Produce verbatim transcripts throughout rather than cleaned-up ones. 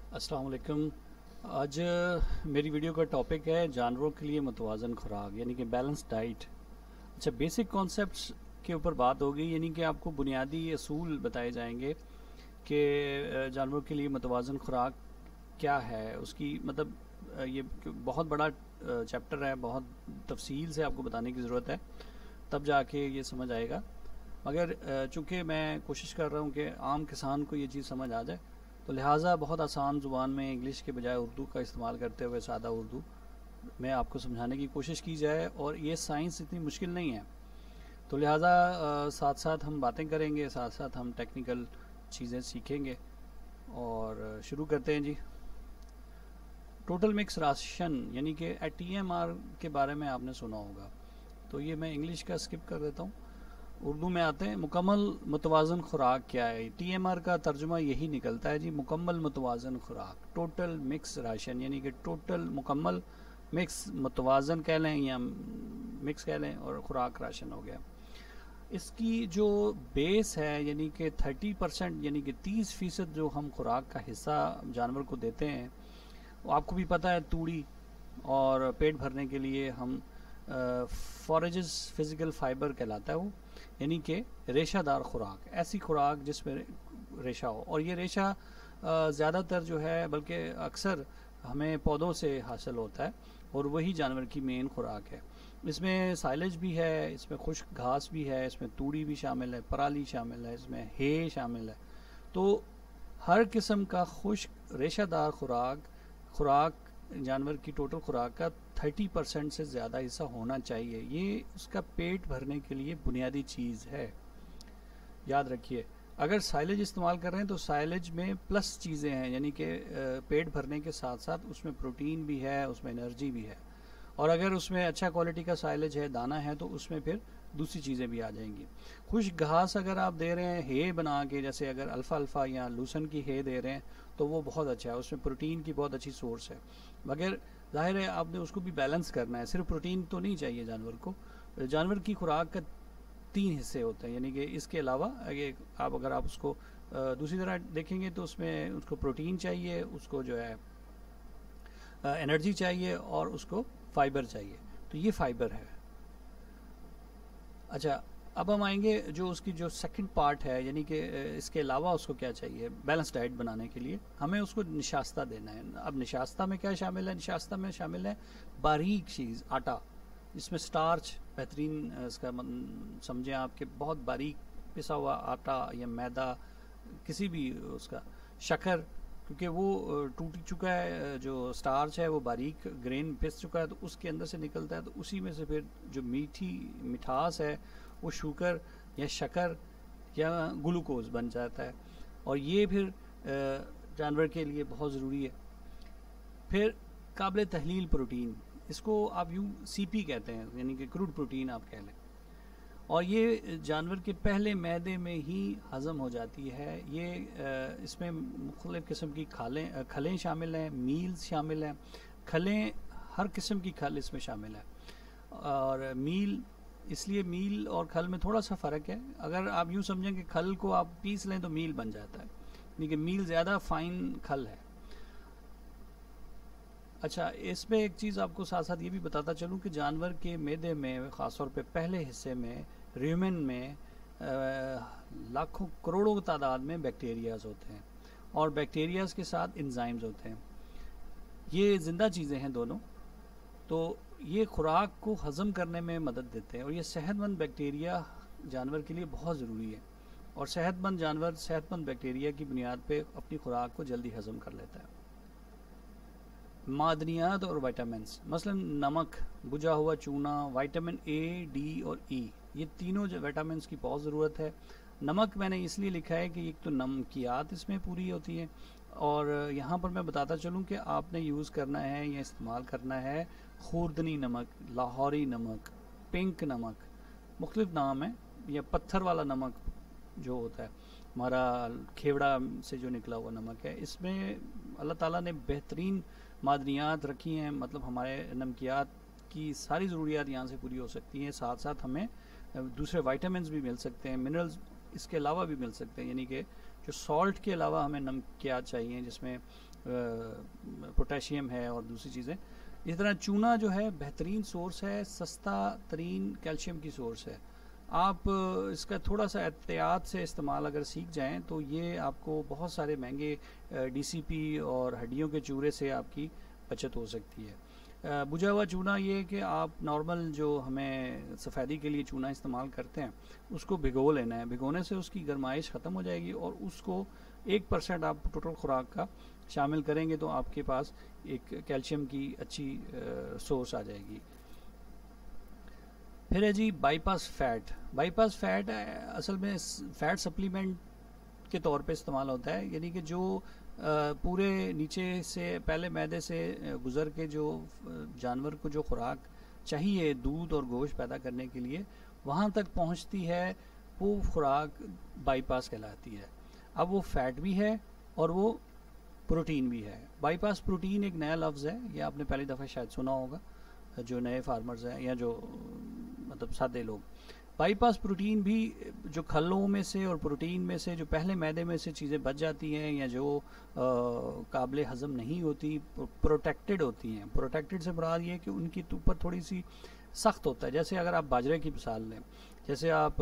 अस्सलाम वालेकुम। आज मेरी वीडियो का टॉपिक है जानवरों के लिए मुतवाज़न खुराक यानी कि बैलेंस डाइट। अच्छा, बेसिक कॉन्सेप्ट्स के ऊपर बात होगी, यानी कि आपको बुनियादी असूल बताए जाएंगे कि अ, जानवरों के लिए मुतवाज़न खुराक क्या है। उसकी मतलब अ, ये बहुत बड़ा चैप्टर है, बहुत तफसील से आपको बताने की ज़रूरत है, तब जाके ये समझ आएगा। मगर अ, चूंकि मैं कोशिश कर रहा हूँ कि आम किसान को ये चीज़ समझ आ जाए, तो लिहाजा बहुत आसान ज़ुबान में इंग्लिश के बजाय उर्दू का इस्तेमाल करते हुए सादा उर्दू में आपको समझाने की कोशिश की जाए। और ये साइंस इतनी मुश्किल नहीं है, तो लिहाजा अ, साथ साथ हम बातें करेंगे, साथ साथ हम टेक्निकल चीज़ें सीखेंगे। और शुरू करते हैं जी। टोटल मिक्स राशन यानी कि टी एम आर के बारे में आपने सुना होगा, तो ये मैं इंग्लिश का स्किप कर देता हूँ, उर्दू में आते हैं। मुकम्मल मुतवाज़न खुराक क्या है? टी एम आर का तर्जुमा यही निकलता है जी, मुकम्मल मुतवाज़न खुराक, टोटल मिक्स राशन, यानी कि टोटल मुकम्मल मिक्स मुतवाज़न कह लें या मिक्स कह लें, और खुराक राशन हो गया। इसकी जो बेस है यानी कि थर्टी परसेंट यानी कि तीस फ़ीसद जो हम खुराक का हिस्सा जानवर को देते हैं, वो आपको भी पता है, तूड़ी और पेट भरने के लिए हम फॉरेजेस फिज़िकल फाइबर कहलाता है वो, यानी कि रेशादार खुराक, ऐसी खुराक जिसमें रेशा हो। और ये रेशा ज़्यादातर जो है, बल्कि अक्सर हमें पौधों से हासिल होता है, और वही जानवर की मेन खुराक है। इसमें साइलेज भी है, इसमें खुश्क घास भी है, इसमें तूड़ी भी शामिल है, पराली शामिल है, इसमें हे शामिल है। तो हर किस्म का खुश्क रेशादार खुराक खुराक जानवर की टोटल खुराक का थर्टी परसेंट से ज़्यादा हिस्सा होना चाहिए। ये उसका पेट भरने के लिए बुनियादी चीज़ है, याद रखिए। अगर साइलेज इस्तेमाल कर रहे हैं तो साइलेज में प्लस चीज़ें हैं, यानी कि पेट भरने के साथ साथ उसमें प्रोटीन भी है, उसमें एनर्जी भी है। और अगर उसमें अच्छा क्वालिटी का साइलेज है, दाना है, तो उसमें फिर दूसरी चीज़ें भी आ जाएंगी। खुश घास अगर आप दे रहे हैं हे बना के, जैसे अगर अल्फ़ा अल्फ़ा या लूसन की हे दे रहे हैं, तो वो बहुत अच्छा है, उसमें प्रोटीन की बहुत अच्छी सोर्स है। मगर जाहिर है आपने उसको भी बैलेंस करना है, सिर्फ प्रोटीन तो नहीं चाहिए जानवर को। जानवर की खुराक का तीन हिस्से होते हैं, यानी कि इसके अलावा आगे आप अगर आप उसको दूसरी तरह देखेंगे तो उसमें उसको प्रोटीन चाहिए, उसको जो है एनर्जी चाहिए, और उसको फाइबर चाहिए। तो ये फाइबर है। अच्छा, अब हम आएंगे जो उसकी जो सेकंड पार्ट है, यानी कि इसके अलावा उसको क्या चाहिए बैलेंस डाइट बनाने के लिए, हमें उसको निशास्ता देना है। अब निशास्ता में क्या शामिल है? निशास्ता में शामिल है बारीक चीज़, आटा, इसमें स्टार्च बेहतरीन इसका समझें आपके, बहुत बारीक पिसा हुआ आटा या मैदा, किसी भी उसका, शक्कर, क्योंकि वो टूट चुका है, जो स्टार्च है वो बारीक ग्रेन पिस चुका है, तो उसके अंदर से निकलता है, तो उसी में से फिर जो मीठी मिठास है वो शुगर या शक्कर या ग्लूकोज बन जाता है, और ये फिर जानवर के लिए बहुत ज़रूरी है। फिर काबिल तहलील प्रोटीन, इसको आप यूँ सी पी कहते हैं, यानी कि क्रूड प्रोटीन आप कह लें, और ये जानवर के पहले मैदे में ही हज़म हो जाती है। ये इसमें मुख्तलिफ़ किस्म की खालें खलें शामिल हैं, मील्स शामिल हैं। खलें, हर किस्म की खल इसमें शामिल है। और मील, इसलिए मील और खल में थोड़ा सा फ़र्क है। अगर आप यूँ समझें कि खल को आप पीस लें तो मील बन जाता है, यानी कि मील ज़्यादा फाइन खल है। अच्छा, इसमें एक चीज़ आपको साथ साथ ये भी बताता चलूँ कि जानवर के मैदे में, ख़ासतौर पे पहले हिस्से में, र्यूमेन में लाखों करोड़ों तादाद में बैक्टीरियाज होते हैं, और बैक्टीरियाज के साथ एंजाइम्स होते हैं। ये ज़िंदा चीज़ें हैं दोनों, तो ये खुराक को हज़म करने में मदद देते हैं, और ये सेहतमंद बैक्टीरिया जानवर के लिए बहुत ज़रूरी है। और सेहतमंद जानवर सेहतमंद बैक्टीरिया की बुनियाद पर अपनी खुराक को जल्दी हज़म कर लेता है। मादनियात और विटामिन्स, मसलन नमक, बुझा हुआ चूना, विटामिन ए, डी और ई, ये तीनों जो विटामिन्स की बहुत ज़रूरत है। नमक मैंने इसलिए लिखा है कि एक तो नमकियात इसमें पूरी होती है, और यहाँ पर मैं बताता चलूँ कि आपने यूज़ करना है या इस्तेमाल करना है खुर्दनी नमक, लाहौरी नमक, पिंक नमक, मुख्तलिफ नाम है, या पत्थर वाला नमक जो होता है, हमारा खेवड़ा से जो निकला हुआ नमक है। इसमें अल्लाह ताला ने बेहतरीन मादनियात रखी हैं, मतलब हमारे नमकियात की सारी ज़रूरियात यहाँ से पूरी हो सकती हैं। साथ साथ हमें दूसरे विटामिन्स भी मिल सकते हैं, मिनरल्स इसके अलावा भी मिल सकते हैं, यानी कि जो सॉल्ट के अलावा हमें नमकियात चाहिए, जिसमें पोटेशियम है और दूसरी चीज़ें। इस तरह चूना जो है बेहतरीन सोर्स है, सस्ता तरीन कैल्शियम की सोर्स है। आप इसका थोड़ा सा एहतियात से इस्तेमाल अगर सीख जाएं तो ये आपको बहुत सारे महंगे डीसीपी और हड्डियों के चूरे से आपकी बचत हो सकती है। बुझा हुआ चूना ये कि आप नॉर्मल जो हमें सफ़ेदी के लिए चूना इस्तेमाल करते हैं उसको भिगो लेना है। भिगोने से उसकी गर्माइश ख़त्म हो जाएगी और उसको एक परसेंट आप टोटल खुराक का शामिल करेंगे तो आपके पास एक कैल्शियम की अच्छी सोर्स आ जाएगी। फिर है जी बाईपास फैट। बाईपास फैट असल में फैट सप्लीमेंट के तौर पे इस्तेमाल होता है, यानी कि जो पूरे नीचे से पहले मैदे से गुज़र के जो जानवर को जो खुराक चाहिए दूध और गोश्त पैदा करने के लिए वहाँ तक पहुँचती है, वो खुराक बाईपास कहलाती है। अब वो फैट भी है और वो प्रोटीन भी है। बाईपास प्रोटीन एक नया लफ्ज़ है, ये आपने पहली दफ़ा शायद सुना होगा जो नए फार्मर्स हैं या जो मतलब सादे लोग। बाईपास प्रोटीन भी जो खलों में से और प्रोटीन में से जो पहले मैदे में से चीज़ें बच जाती हैं या जो काबिल हज़म नहीं होती, प्रोटेक्टेड होती हैं। प्रोटेक्टेड से मुराद ये कि उनकी ऊपर थोड़ी सी सख्त होता है। जैसे अगर आप बाजरे की मिसाल लें, जैसे आप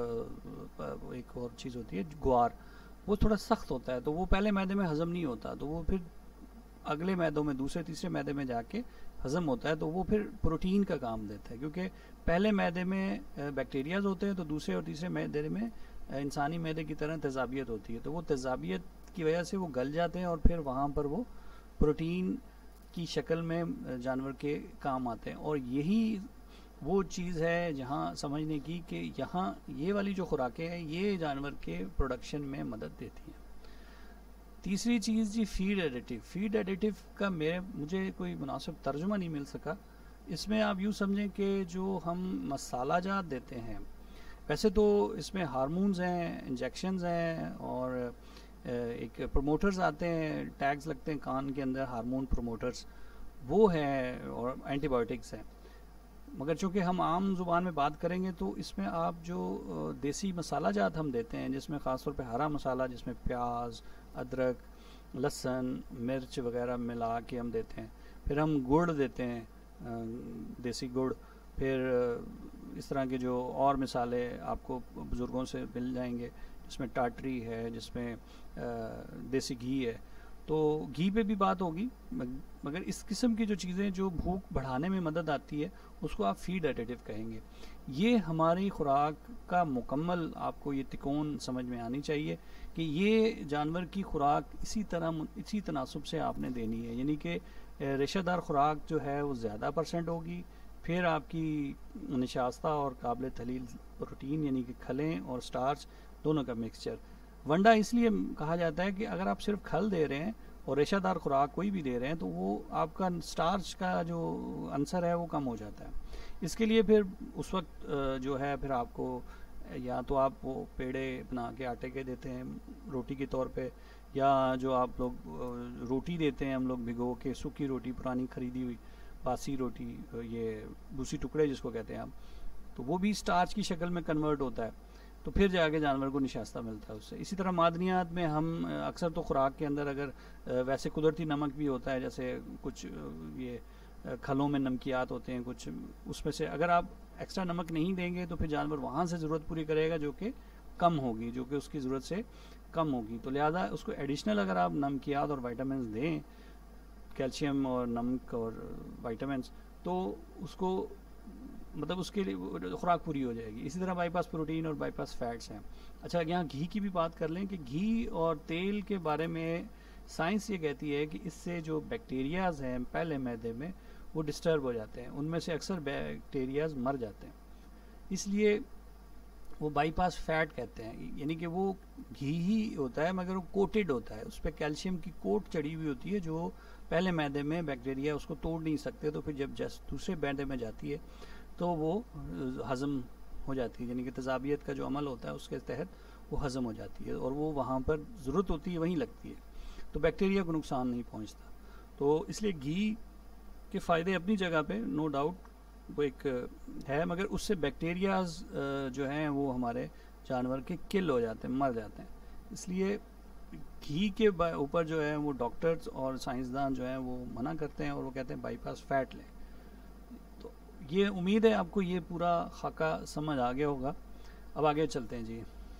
एक और चीज़ होती है ग्वार, वो थोड़ा सख्त होता है तो वो पहले मैदे में हज़म नहीं होता, तो वो फिर अगले मैदों में दूसरे तीसरे मैदे में जाके हज़म होता है, तो वो फिर प्रोटीन का काम देता है। क्योंकि पहले मैदे में बैक्टीरियाज होते हैं तो दूसरे और तीसरे मैदे में इंसानी मैदे की तरह तेज़ाबियत होती है, तो वो तेज़ाबियत की वजह से वो गल जाते हैं और फिर वहाँ पर वो प्रोटीन की शक्ल में जानवर के काम आते हैं। और यही वो चीज़ है जहाँ समझने की कि यहाँ ये वाली जो खुराकें हैं ये जानवर के प्रोडक्शन में मदद देती हैं। तीसरी चीज़ जी फीड एडिटिव। फीड एडिटिव का मेरे मुझे कोई मुनासिब तर्जुमा नहीं मिल सका। इसमें आप यूँ समझें कि जो हम मसाला जात देते हैं, वैसे तो इसमें हार्मोन्स हैं, इंजेक्शंस हैं और एक प्रोमोटर्स आते हैं, टैग्स लगते हैं कान के अंदर, हार्मोन प्रोमोटर्स वो हैं और एंटीबायोटिक्स हैं। मगर चूँकि हम आम ज़ुबान में बात करेंगे तो इसमें आप जो देसी मसाला जात हम देते हैं, जिसमें ख़ास तौर पे हरा मसाला, जिसमें प्याज, अदरक, लहसुन, मिर्च वगैरह मिला के हम देते हैं। फिर हम गुड़ देते हैं, देसी गुड़। फिर इस तरह के जो और मिसाले आपको बुज़ुर्गों से मिल जाएंगे, जिसमें टाटरी है, जिसमें देसी घी है। तो घी पे भी बात होगी, मगर इस किस्म की जो चीज़ें जो भूख बढ़ाने में मदद आती है उसको आप फीड एडिटिव कहेंगे। ये हमारी खुराक का मुकम्मल आपको ये तिकोन समझ में आनी चाहिए कि ये जानवर की खुराक इसी तरह इसी तनासुब से आपने देनी है, यानी कि रेशेदार खुराक जो है वो ज़्यादा परसेंट होगी। फिर आपकी निशास्ता और काबिल तहलील प्रोटीन यानी कि खलें और स्टार्च दोनों का मिक्सचर। वंडा इसलिए कहा जाता है कि अगर आप सिर्फ खल दे रहे हैं और रेशादार खुराक कोई भी दे रहे हैं तो वो आपका स्टार्च का जो अंसर है वो कम हो जाता है। इसके लिए फिर उस वक्त जो है फिर आपको या तो आप वो पेड़े बना के आटे के देते हैं रोटी के तौर पे, या जो आप लोग रोटी देते हैं हम लोग भिगो के, सूखी रोटी, पुरानी ख़रीदी हुई बासी रोटी, ये भूसी टुकड़े जिसको कहते हैं आप, तो वो भी स्टार्च की शक्ल में कन्वर्ट होता है, तो फिर जाके जानवर को निशास्ता मिलता है उससे। इसी तरह मादनियात में हम अक्सर तो खुराक के अंदर अगर वैसे कुदरती नमक भी होता है, जैसे कुछ ये खलों में नमकियात होते हैं कुछ, उसमें से अगर आप एक्स्ट्रा नमक नहीं देंगे तो फिर जानवर वहाँ से ज़रूरत पूरी करेगा जो कि कम होगी, जो कि उसकी ज़रूरत से कम होगी। तो लिहाजा उसको एडिशनल अगर आप नमकियात और वाइटामिन दें, कैल्शियम और नमक और वाइटामिन, तो उसको मतलब उसके लिए खुराक पूरी हो जाएगी। इसी तरह बाईपास प्रोटीन और बाईपास फैट्स हैं। अच्छा, यहाँ घी की भी बात कर लें कि घी और तेल के बारे में साइंस ये कहती है कि इससे जो बैक्टीरियाज हैं पहले मैदे में वो डिस्टर्ब हो जाते हैं, उनमें से अक्सर बैक्टीरियाज मर जाते हैं, इसलिए वो बाईपास फैट कहते हैं। यानी कि वो घी ही होता है मगर वो कोटेड होता है, उस पर कैल्शियम की कोट चढ़ी हुई होती है जो पहले मैदे में बैक्टीरिया उसको तोड़ नहीं सकते, तो फिर जब जैसे दूसरे मैदे में जाती है तो वो हज़म हो जाती है, यानी कि तेज़ाबियत का जो अमल होता है उसके तहत वो हज़म हो जाती है और वो वहाँ पर ज़रूरत होती है वहीं लगती है, तो बैक्टीरिया को नुकसान नहीं पहुँचता। तो इसलिए घी के फ़ायदे अपनी जगह पे नो डाउट वो एक है, मगर उससे बैक्टीरियाज जो हैं वो हमारे जानवर के किल हो जाते हैं, मर जाते हैं। इसलिए घी के ऊपर जो है वो डॉक्टर्स और साइंसदान जो हैं वो मना करते हैं और वो कहते हैं बाईपास फैट लें। तो ये उम्मीद है आपको ये पूरा खाका समझ आ गया होगा। अब आगे चलते हैं जी।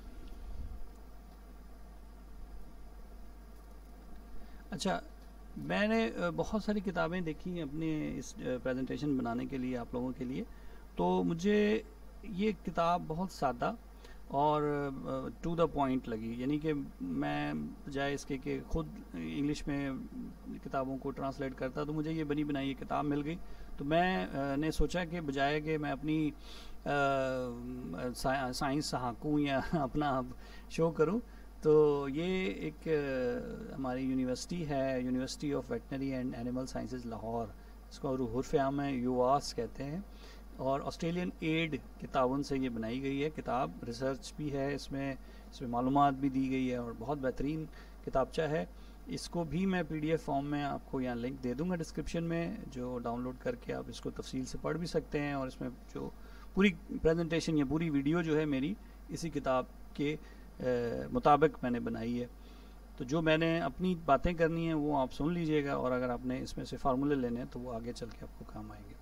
अच्छा, मैंने बहुत सारी किताबें देखी अपने इस प्रेजेंटेशन बनाने के लिए आप लोगों के लिए, तो मुझे ये किताब बहुत सादा और टू द पॉइंट लगी। यानी कि मैं बजाय इसके कि खुद इंग्लिश में किताबों को ट्रांसलेट करता, तो मुझे ये बनी बनाई ये किताब मिल गई। तो मैं ने सोचा कि बजाय कि मैं अपनी साइंस हाँकूँ या अपना शो करूँ, तो ये एक हमारी यूनिवर्सिटी है, university of veterinary and animal sciences Lahore, इसको उर्फ़ आम में यूआस कहते हैं, और ऑस्ट्रेलियन एड के ताउन से ये बनाई गई है किताब। रिसर्च भी है इसमें, इसमें मालूमात भी दी गई है और बहुत बेहतरीन किताबचा है। इसको भी मैं पीडीएफ फॉर्म में आपको यहाँ लिंक दे दूँगा डिस्क्रिप्शन में, जो डाउनलोड करके आप इसको तफसील से पढ़ भी सकते हैं। और इसमें जो पूरी प्रेजेंटेशन या पूरी वीडियो जो है मेरी इसी किताब के मुताबिक मैंने बनाई है। तो जो मैंने अपनी बातें करनी है वो आप सुन लीजिएगा, और अगर आपने इसमें से फार्मूले लेने हैं तो वो आगे चल के आपको काम आएंगे।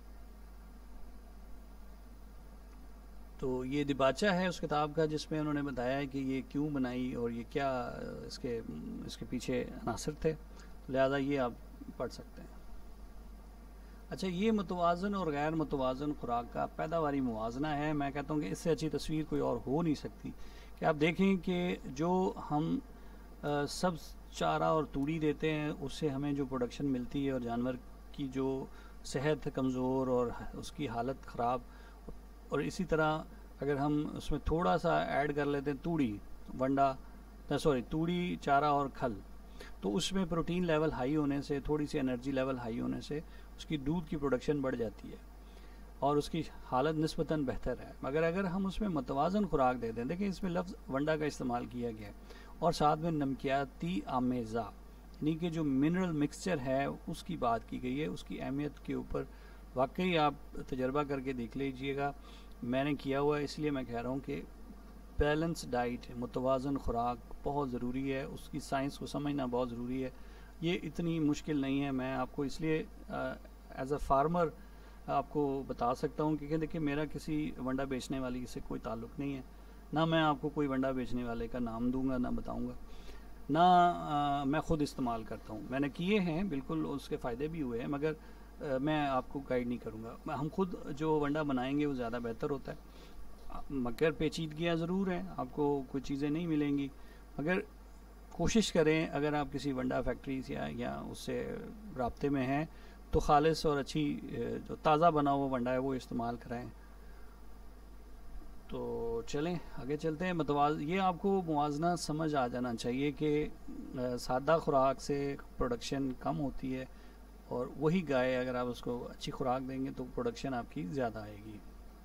तो ये दिबाचा है उस किताब का जिसमें उन्होंने बताया है कि ये क्यों बनाई और ये क्या इसके इसके पीछे अनासर थे, तो लिहाजा ये आप पढ़ सकते हैं। अच्छा, ये मुतवाज़न और गैर मुतवाज़न खुराक का पैदावारी मुवाजना है। मैं कहता हूँ कि इससे अच्छी तस्वीर कोई और हो नहीं सकती कि आप देखें कि जो हम आ, सब चारा और तूड़ी देते हैं उससे हमें जो प्रोडक्शन मिलती है, और जानवर की जो सेहत कमज़ोर और उसकी हालत ख़राब, और इसी तरह अगर हम उसमें थोड़ा सा ऐड कर लेते हैं तूड़ी वंडा सॉरी तूड़ी चारा और खल, तो उसमें प्रोटीन लेवल हाई होने से, थोड़ी सी एनर्जी लेवल हाई होने से उसकी दूध की प्रोडक्शन बढ़ जाती है और उसकी हालत निस्बतन बेहतर है। मगर अगर हम उसमें मतवाज़न खुराक दे दें, देखिए इसमें लफ्ज़ वंडा का इस्तेमाल किया गया है, और साथ में नमकियाती आमेज़ा यानी कि जो मिनरल मिक्सचर है उसकी बात की गई है। उसकी अहमियत के ऊपर वाकई आप तजर्बा करके देख लीजिएगा, मैंने किया हुआ है, इसलिए मैं कह रहा हूँ कि बैलेंस डाइट, मुतवाज़न खुराक बहुत ज़रूरी है, उसकी साइंस को समझना बहुत ज़रूरी है। ये इतनी मुश्किल नहीं है, मैं आपको इसलिए एज अ फार्मर आपको बता सकता हूँ, क्योंकि देखिए मेरा किसी वंडा बेचने वाली से कोई ताल्लुक़ नहीं है, ना मैं आपको कोई वंडा बेचने वाले का नाम दूंगा, ना बताऊंगा, ना आ, मैं ख़ुद इस्तेमाल करता हूँ। मैंने किए हैं, बिल्कुल उसके फ़ायदे भी हुए हैं, मगर आ, मैं आपको गाइड नहीं करूँगा। हम खुद जो वंडा बनाएंगे वो ज़्यादा बेहतर होता है, मगर पेचीदगियाँ ज़रूर हैं, आपको कुछ चीज़ें नहीं मिलेंगी, मगर कोशिश करें अगर आप किसी वंडा फैक्ट्री या या उससे राब्ते में हैं तो खालिस और अच्छी जो ताज़ा बना हुआ वंडा है वो इस्तेमाल कराएं। तो चलें आगे चलते हैं। मतवाज ये आपको मुवाजना समझ आ जाना चाहिए कि सादा खुराक से प्रोडक्शन कम होती है, और वही गाय अगर आप उसको अच्छी खुराक देंगे तो प्रोडक्शन आपकी ज़्यादा आएगी।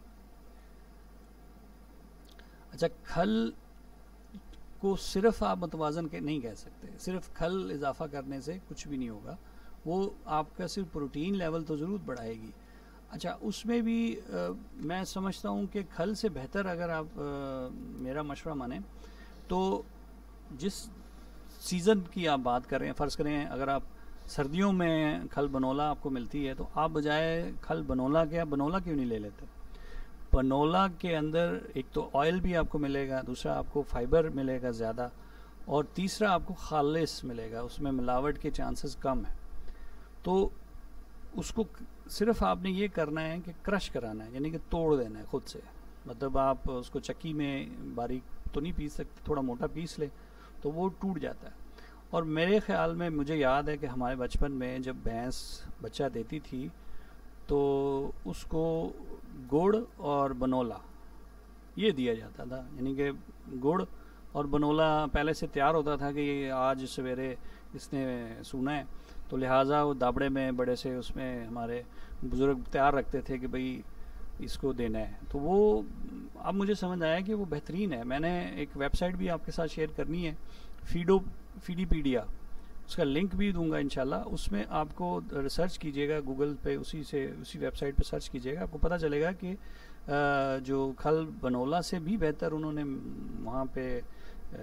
अच्छा, खल को सिर्फ आप मतवाजन के नहीं कह सकते, सिर्फ खल इजाफा करने से कुछ भी नहीं होगा, वो आपका सिर्फ प्रोटीन लेवल तो ज़रूर बढ़ाएगी। अच्छा, उसमें भी आ, मैं समझता हूँ कि खल से बेहतर अगर आप आ, मेरा मशवरा माने तो जिस सीज़न की आप बात कर रहे हैं, फ़र्ज़ करें अगर आप सर्दियों में खल बनोला आपको मिलती है, तो आप बजाय खल बनोला के आप बनोला क्यों नहीं ले लेते? बनोला के अंदर एक तो ऑयल भी आपको मिलेगा, दूसरा आपको फाइबर मिलेगा ज़्यादा, और तीसरा आपको खालिस मिलेगा, उसमें मिलावट के चांसेस कम है। तो उसको सिर्फ आपने ये करना है कि क्रश कराना है, यानी कि तोड़ देना है खुद से। मतलब आप उसको चक्की में बारीक तो नहीं पीस सकते, थोड़ा मोटा पीस ले तो वो टूट जाता है। और मेरे ख्याल में मुझे याद है कि हमारे बचपन में जब भैंस बच्चा देती थी तो उसको गुड़ और बनोला ये दिया जाता था, यानी कि गुड़ और बनोला पहले से तैयार होता था कि ये आज सवेरे इसने सूना है, तो लिहाजा वो दाबड़े में बड़े से उसमें हमारे बुज़ुर्ग तैयार रखते थे कि भाई इसको देना है। तो वो अब मुझे समझ आया कि वो बेहतरीन है। मैंने एक वेबसाइट भी आपके साथ शेयर करनी है, फीडो फीडीपीडिया, उसका लिंक भी दूंगा इंशाल्लाह। उसमें आपको रिसर्च कीजिएगा गूगल पे, उसी से उसी वेबसाइट पे सर्च कीजिएगा, आपको पता चलेगा कि जो खल बनोला से भी बेहतर उन्होंने वहाँ पे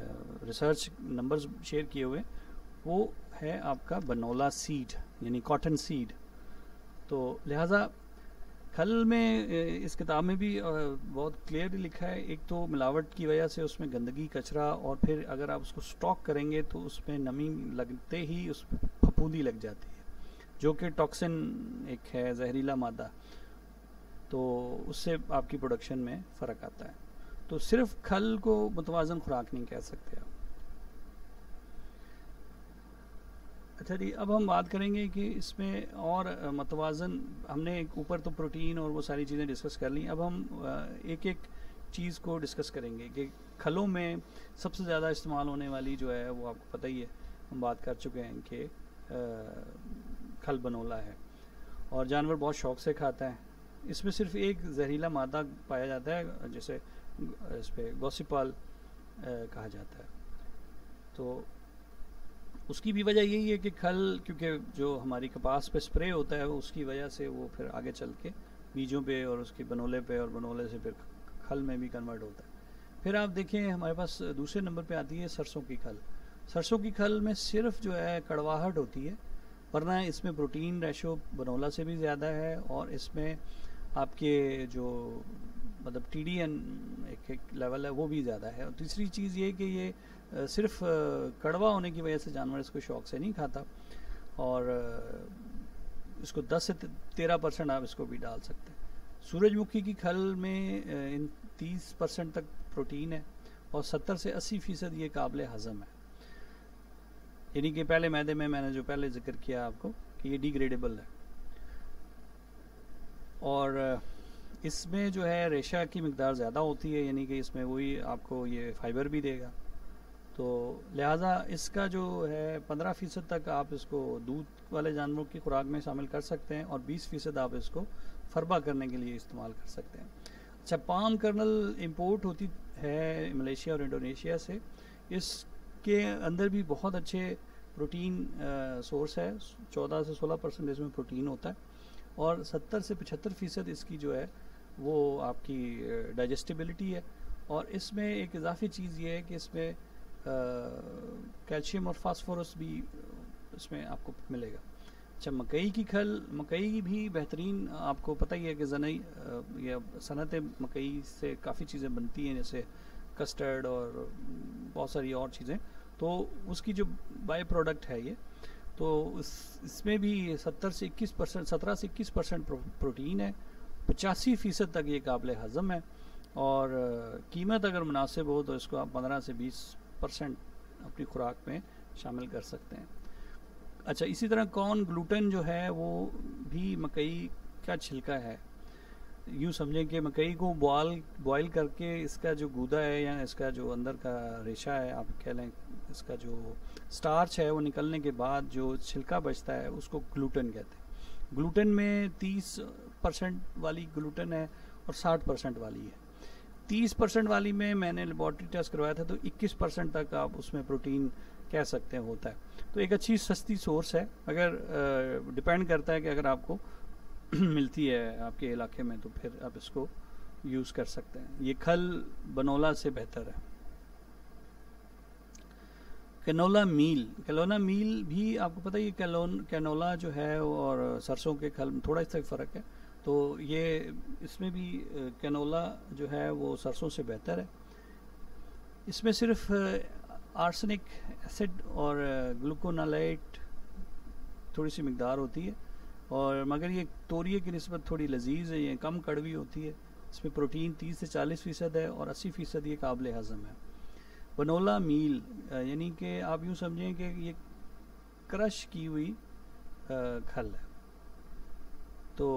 रिसर्च नंबर्स शेयर किए हुए, वो है आपका बनोला सीड यानी कॉटन सीड। तो लिहाजा खल में इस किताब में भी बहुत क्लियरली लिखा है, एक तो मिलावट की वजह से उसमें गंदगी कचरा, और फिर अगर आप उसको स्टॉक करेंगे तो उसमें नमी लगते ही उस फफूंदी लग जाती है, जो कि टॉक्सिन एक है, जहरीला मादा, तो उससे आपकी प्रोडक्शन में फ़र्क आता है। तो सिर्फ खल को मुतवाज़न खुराक नहीं कह सकते आप। अच्छा जी, अब हम बात करेंगे कि इसमें और मतवाज़न, हमने ऊपर तो प्रोटीन और वो सारी चीज़ें डिस्कस कर ली, अब हम एक एक चीज़ को डिस्कस करेंगे कि खलों में सबसे ज़्यादा इस्तेमाल होने वाली जो है वो आपको पता ही है, हम बात कर चुके हैं कि खल बनोला है और जानवर बहुत शौक़ से खाता है। इसमें सिर्फ एक जहरीला मादा पाया जाता है जिसे इस पर गॉसिपाल कहा जाता है। तो उसकी भी वजह यही है कि खल, क्योंकि जो हमारी कपास पे स्प्रे होता है उसकी वजह से वो फिर आगे चल के बीजों पे और उसके बनोले पे, और बनोले से फिर खल में भी कन्वर्ट होता है। फिर आप देखें हमारे पास दूसरे नंबर पे आती है सरसों की खल। सरसों की खल में सिर्फ जो है कड़वाहट होती है, वरना इसमें प्रोटीन रेशो बनोला से भी ज़्यादा है, और इसमें आपके जो मतलब टी डी एन एक, एक लेवल है वो भी ज़्यादा है। और तीसरी चीज़ ये कि ये सिर्फ कड़वा होने की वजह से जानवर इसको शौक से नहीं खाता, और इसको दस से तेरह परसेंट आप इसको भी डाल सकते हैं। सूरजमुखी की खल में इन तीस परसेंट तक प्रोटीन है और सत्तर से अस्सी फीसद ये काबिल हज़म है, यानी कि पहले मैदे में मैंने जो पहले जिक्र किया आपको कि ये डिग्रेडेबल है। और इसमें जो है रेशा की मिकदार ज़्यादा होती है, यानी कि इसमें वही आपको ये फाइबर भी देगा। तो लिहाजा इसका जो है पंद्रह फ़ीसद तक आप इसको दूध वाले जानवरों की खुराक में शामिल कर सकते हैं, और बीस फ़ीसद आप इसको फरबा करने के लिए इस्तेमाल कर सकते हैं। अच्छा, पाम कर्नल इंपोर्ट होती है मलेशिया और इंडोनेशिया से। इसके अंदर भी बहुत अच्छे प्रोटीन सोर्स है, चौदह से सोलह परसेंट इसमें प्रोटीन होता है, और सत्तर से पचहत्तर फ़ीसद इसकी जो है वो आपकी डाइजेस्टिबिलिटी है। और इसमें एक इजाफी चीज़ ये है कि इसमें कैल्शियम और फास्फोरस भी इसमें आपको मिलेगा। अच्छा, मकई की खल, मकई भी बेहतरीन, आपको पता ही है कि ज़नई या सनत मकई से काफ़ी चीज़ें बनती हैं, जैसे कस्टर्ड और बहुत सारी और चीज़ें, तो उसकी जो बाय प्रोडक्ट है ये, तो इस इसमें भी सत्तर से इक्कीस परसेंट सत्रह से इक्कीस परसेंट प्रोटीन है, पचासी फ़ीसद तक ये काबिल हज़म है, और कीमत अगर मुनासिब हो तो इसको आप पंद्रह से बीस परसेंट अपनी खुराक में शामिल कर सकते हैं। अच्छा, इसी तरह कॉर्न ग्लूटेन जो है वो भी मकई का छिलका है। यूँ समझें कि मकई को बॉयल बॉयल करके इसका जो गूदा है या इसका जो अंदर का रेशा है, आप कह लें इसका जो स्टार्च है, वो निकलने के बाद जो छिलका बचता है उसको ग्लूटेन कहते हैं। ग्लूटेन में तीस परसेंट वाली ग्लूटेन है और साठ परसेंट वाली है। तीस परसेंट वाली में मैंने लेबॉर्ट्री टेस्ट करवाया था, तो इक्कीस परसेंट तक आप उसमें प्रोटीन कह सकते हैं होता है। तो एक अच्छी सस्ती सोर्स है, अगर डिपेंड करता है कि अगर आपको मिलती है आपके इलाके में तो फिर आप इसको यूज़ कर सकते हैं। ये खल बनोला से बेहतर है। कैनोला मील, कैनोला मील भी आपको पता है, कैलोन कैनोला जो है और सरसों के खल में थोड़ा इसका फ़र्क है। तो ये इसमें भी कैनोला जो है वो सरसों से बेहतर है। इसमें सिर्फ आर्सेनिक एसिड और ग्लूकोनालाइट थोड़ी सी मिकदार होती है, और मगर ये तोरिए की निस्बत थोड़ी लजीज है, ये कम कड़वी होती है। इसमें प्रोटीन तीस से चालीस फ़ीसद है और अस्सी फ़ीसद ये काबिल हज़म है। बनोला मील यानी कि आप यूँ समझें कि ये क्रश की हुई खल है। तो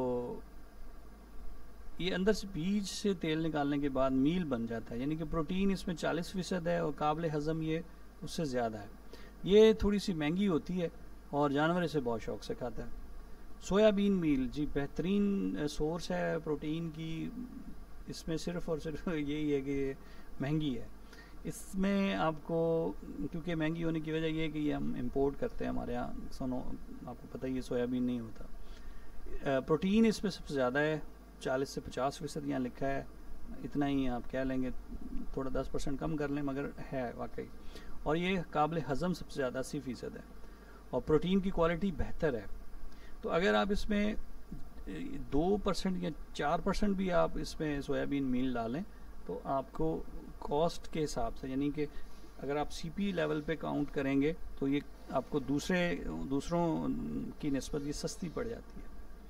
ये अंदर से बीज से तेल निकालने के बाद मील बन जाता है, यानी कि प्रोटीन इसमें चालीस फ़ीसद है और काबिल हज़म ये उससे ज़्यादा है। ये थोड़ी सी महंगी होती है और जानवर इसे बहुत शौक़ से खाता है। सोयाबीन मील जी बेहतरीन सोर्स है प्रोटीन की। इसमें सिर्फ और सिर्फ यही है कि ये महंगी है। इसमें आपको, क्योंकि महंगी होने की वजह ये है कि ये हम इंपोर्ट करते हैं, हमारे यहाँ सुनो आपको पता ही है सोयाबीन नहीं होता। प्रोटीन इसमें सबसे ज़्यादा है, चालीस से पचास फ़ीसद यहाँ लिखा है, इतना ही आप कह लेंगे, थोड़ा दस परसेंट कम कर लें, मगर है वाकई। और ये काबिल हज़म सबसे ज़्यादा अस्सी फ़ीसद है, और प्रोटीन की क्वालिटी बेहतर है। तो अगर आप इसमें दो परसेंट या चार परसेंट भी आप इसमें सोयाबीन मील डालें तो आपको कॉस्ट के हिसाब से, यानी कि अगर आप सीपी लेवल पे काउंट करेंगे तो ये आपको दूसरे दूसरों की निस्बत ये सस्ती पड़ जाती है।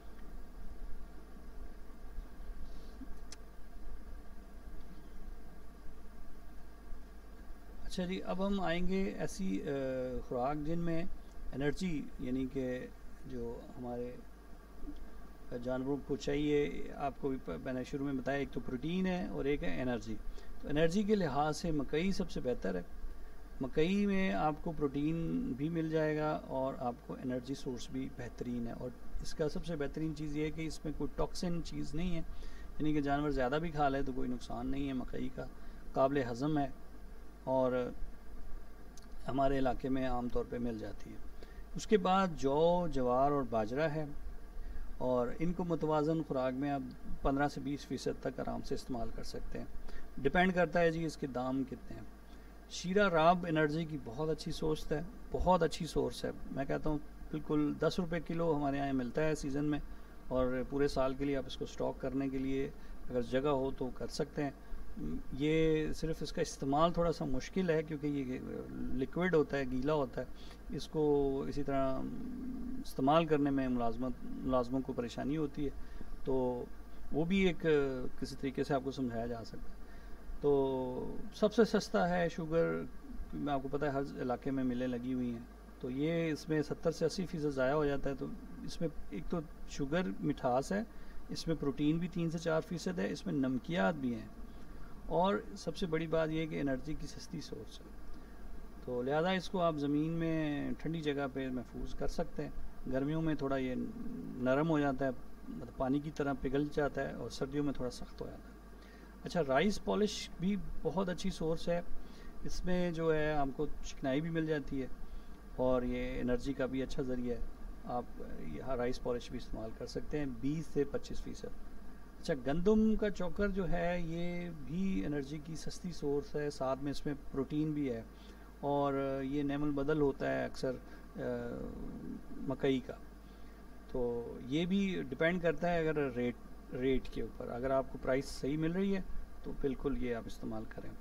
अच्छा जी, अब हम आएंगे ऐसी खुराक जिनमें एनर्जी, यानी कि जो हमारे जानवरों को चाहिए, आपको भी मैंने शुरू में बताया, एक तो प्रोटीन है और एक है एनर्जी। तो एनर्जी के लिहाज से मकई सबसे बेहतर है। मकई में आपको प्रोटीन भी मिल जाएगा और आपको एनर्जी सोर्स भी बेहतरीन है, और इसका सबसे बेहतरीन चीज़ ये है कि इसमें कोई टॉक्सिन चीज़ नहीं है, यानी कि जानवर ज़्यादा भी खा ले तो कोई नुकसान नहीं है। मकई का काबिल हज़म है और हमारे इलाके में आम तौर पे मिल जाती है। उसके बाद जौ, जवार और बाजरा है, और इनको मुतवाज़न खुराक में आप पंद्रह से बीस फ़ीसद तक आराम से इस्तेमाल कर सकते हैं। डिपेंड करता है जी इसके दाम कितने हैं। शीरा राब एनर्जी की बहुत अच्छी सोर्स है, बहुत अच्छी सोर्स है। मैं कहता हूँ बिल्कुल दस रुपये किलो हमारे यहाँ मिलता है सीज़न में, और पूरे साल के लिए आप इसको स्टॉक करने के लिए अगर जगह हो तो कर सकते हैं। ये सिर्फ इसका इस्तेमाल थोड़ा सा मुश्किल है क्योंकि ये लिक्विड होता है, गीला होता है। इसको इसी तरह इस्तेमाल करने में मुलाजमत मुलाजमों को परेशानी होती है, तो वो भी एक किसी तरीके से आपको समझाया जा सकता है। तो सबसे सस्ता है शुगर, मैं आपको पता है हर इलाके में मिलें लगी हुई हैं, तो ये इसमें सत्तर से अस्सी फ़ीसद ज़ाया हो जाता है। तो इसमें एक तो शुगर मिठास है, इसमें प्रोटीन भी तीन से चार फ़ीसद है, इसमें नमकियात भी हैं, और सबसे बड़ी बात यह है कि एनर्जी की सस्ती सोर्स है। तो लिहाजा इसको आप ज़मीन में ठंडी जगह पे महफूज कर सकते हैं। गर्मियों में थोड़ा ये नरम हो जाता है, मतलब पानी की तरह पिघल जाता है, और सर्दियों में थोड़ा सख्त हो जाता है। अच्छा, राइस पॉलिश भी बहुत अच्छी सोर्स है। इसमें जो है आपको चिकनाई भी मिल जाती है, और ये एनर्जी का भी अच्छा ज़रिया है। आप यहाँ राइस पॉलिश भी इस्तेमाल कर सकते हैं, बीस से पच्चीस फ़ीसद। अच्छा, गंदम का चोकर जो है ये भी एनर्जी की सस्ती सोर्स है, साथ में इसमें प्रोटीन भी है, और ये नेमल बदल होता है अक्सर मकई का। तो ये भी डिपेंड करता है अगर रेट रेट के ऊपर। अगर आपको प्राइस सही मिल रही है तो बिल्कुल ये आप इस्तेमाल करें।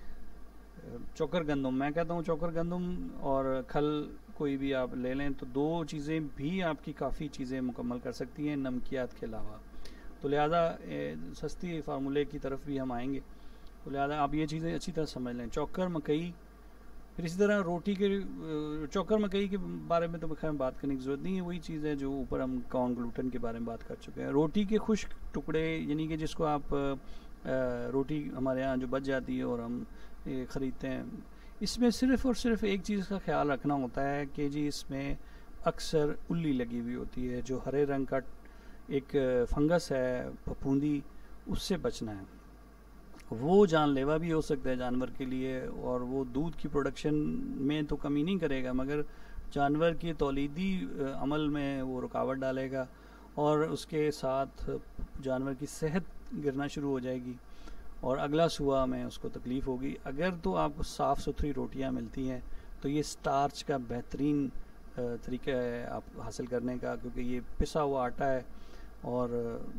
चोकर गंदम, मैं कहता हूँ चोकर गंदम और खल कोई भी आप ले लें तो दो चीज़ें भी आपकी काफ़ी चीज़ें मुकम्मल कर सकती हैं नमकियात के अलावा। तो लिहाजा सस्ती फार्मूले की तरफ भी हम आएंगे, तो लिहाजा आप ये चीज़ें अच्छी तरह समझ लें। चोकर मकई, फिर इसी तरह रोटी के चोकर मकई के बारे में तो खैर बात करने की ज़रूरत नहीं है, वही चीज़ है जो ऊपर हम कॉर्न ग्लूटेन के बारे में बात कर चुके हैं। रोटी के खुश्क टुकड़े, यानी कि जिसको आप रोटी हमारे यहाँ जो बच जाती है और हम ख़रीदते हैं, इसमें सिर्फ़ और सिर्फ एक चीज़ का ख्याल रखना होता है कि जी इसमें अक्सर उल्ली लगी हुई होती है, जो हरे रंग का एक फंगस है फफूंदी, उससे बचना है। वो जानलेवा भी हो सकता है जानवर के लिए, और वो दूध की प्रोडक्शन में तो कमी नहीं करेगा मगर जानवर की तौलीदी अमल में वो रुकावट डालेगा, और उसके साथ जानवर की सेहत गिरना शुरू हो जाएगी और अगला सुबह में उसको तकलीफ़ होगी। अगर तो आपको साफ़ सुथरी रोटियां मिलती हैं तो ये स्टार्च का बेहतरीन तरीका है आप हासिल करने का, क्योंकि ये पिसा हुआ आटा है, और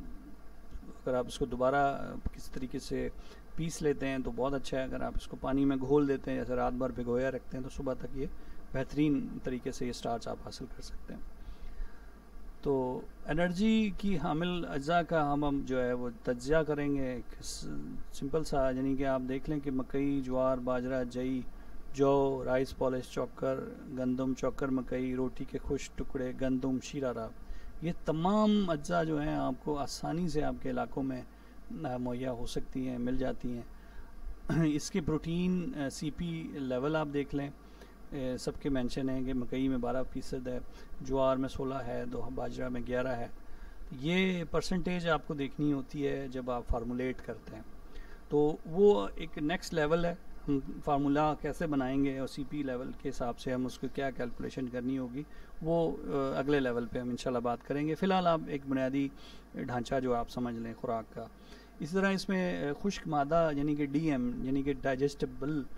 अगर आप इसको दोबारा किसी तरीके से पीस लेते हैं तो बहुत अच्छा है। अगर आप इसको पानी में घोल देते हैं, जैसे रात भर भिगोया रखते हैं, तो सुबह तक ये बेहतरीन तरीके से ये स्टार्च आप हासिल कर सकते हैं। तो एनर्जी की हामिल अज्जा का हम हम जो है वो तज्ज़िया करेंगे सिंपल सा, यानी कि आप देख लें कि मकई, ज्वार, बाजरा, जई, जौ, राइस पॉलिश, चोकर गंदम, चोकर मकई, रोटी के खुश्क टुकड़े, गंदम, शीरा राब, ये तमाम अज्जा जो हैं आपको आसानी से आपके इलाकों में मुहैया हो सकती हैं, मिल जाती हैं। इसके प्रोटीन सीपी लेवल आप देख लें, सबके मेंशन है कि मकई में बारह फ़ीसद है, ज्वार में सोलह है, दो बाजरा में ग्यारह है। ये परसेंटेज आपको देखनी होती है जब आप फार्मूलेट करते हैं, तो वो एक नेक्स्ट लेवल है। हम फार्मूला कैसे बनाएंगे और सीपी लेवल के हिसाब से हम उसको क्या कैलकुलेशन करनी होगी, वो अगले लेवल पे हम इंशाल्लाह बात करेंगे। फ़िलहाल आप एक बुनियादी ढांचा जो आप समझ लें खुराक का। इसी तरह इसमें खुश्क मादा यानी कि डीएम यानी कि डाइजेस्टेबल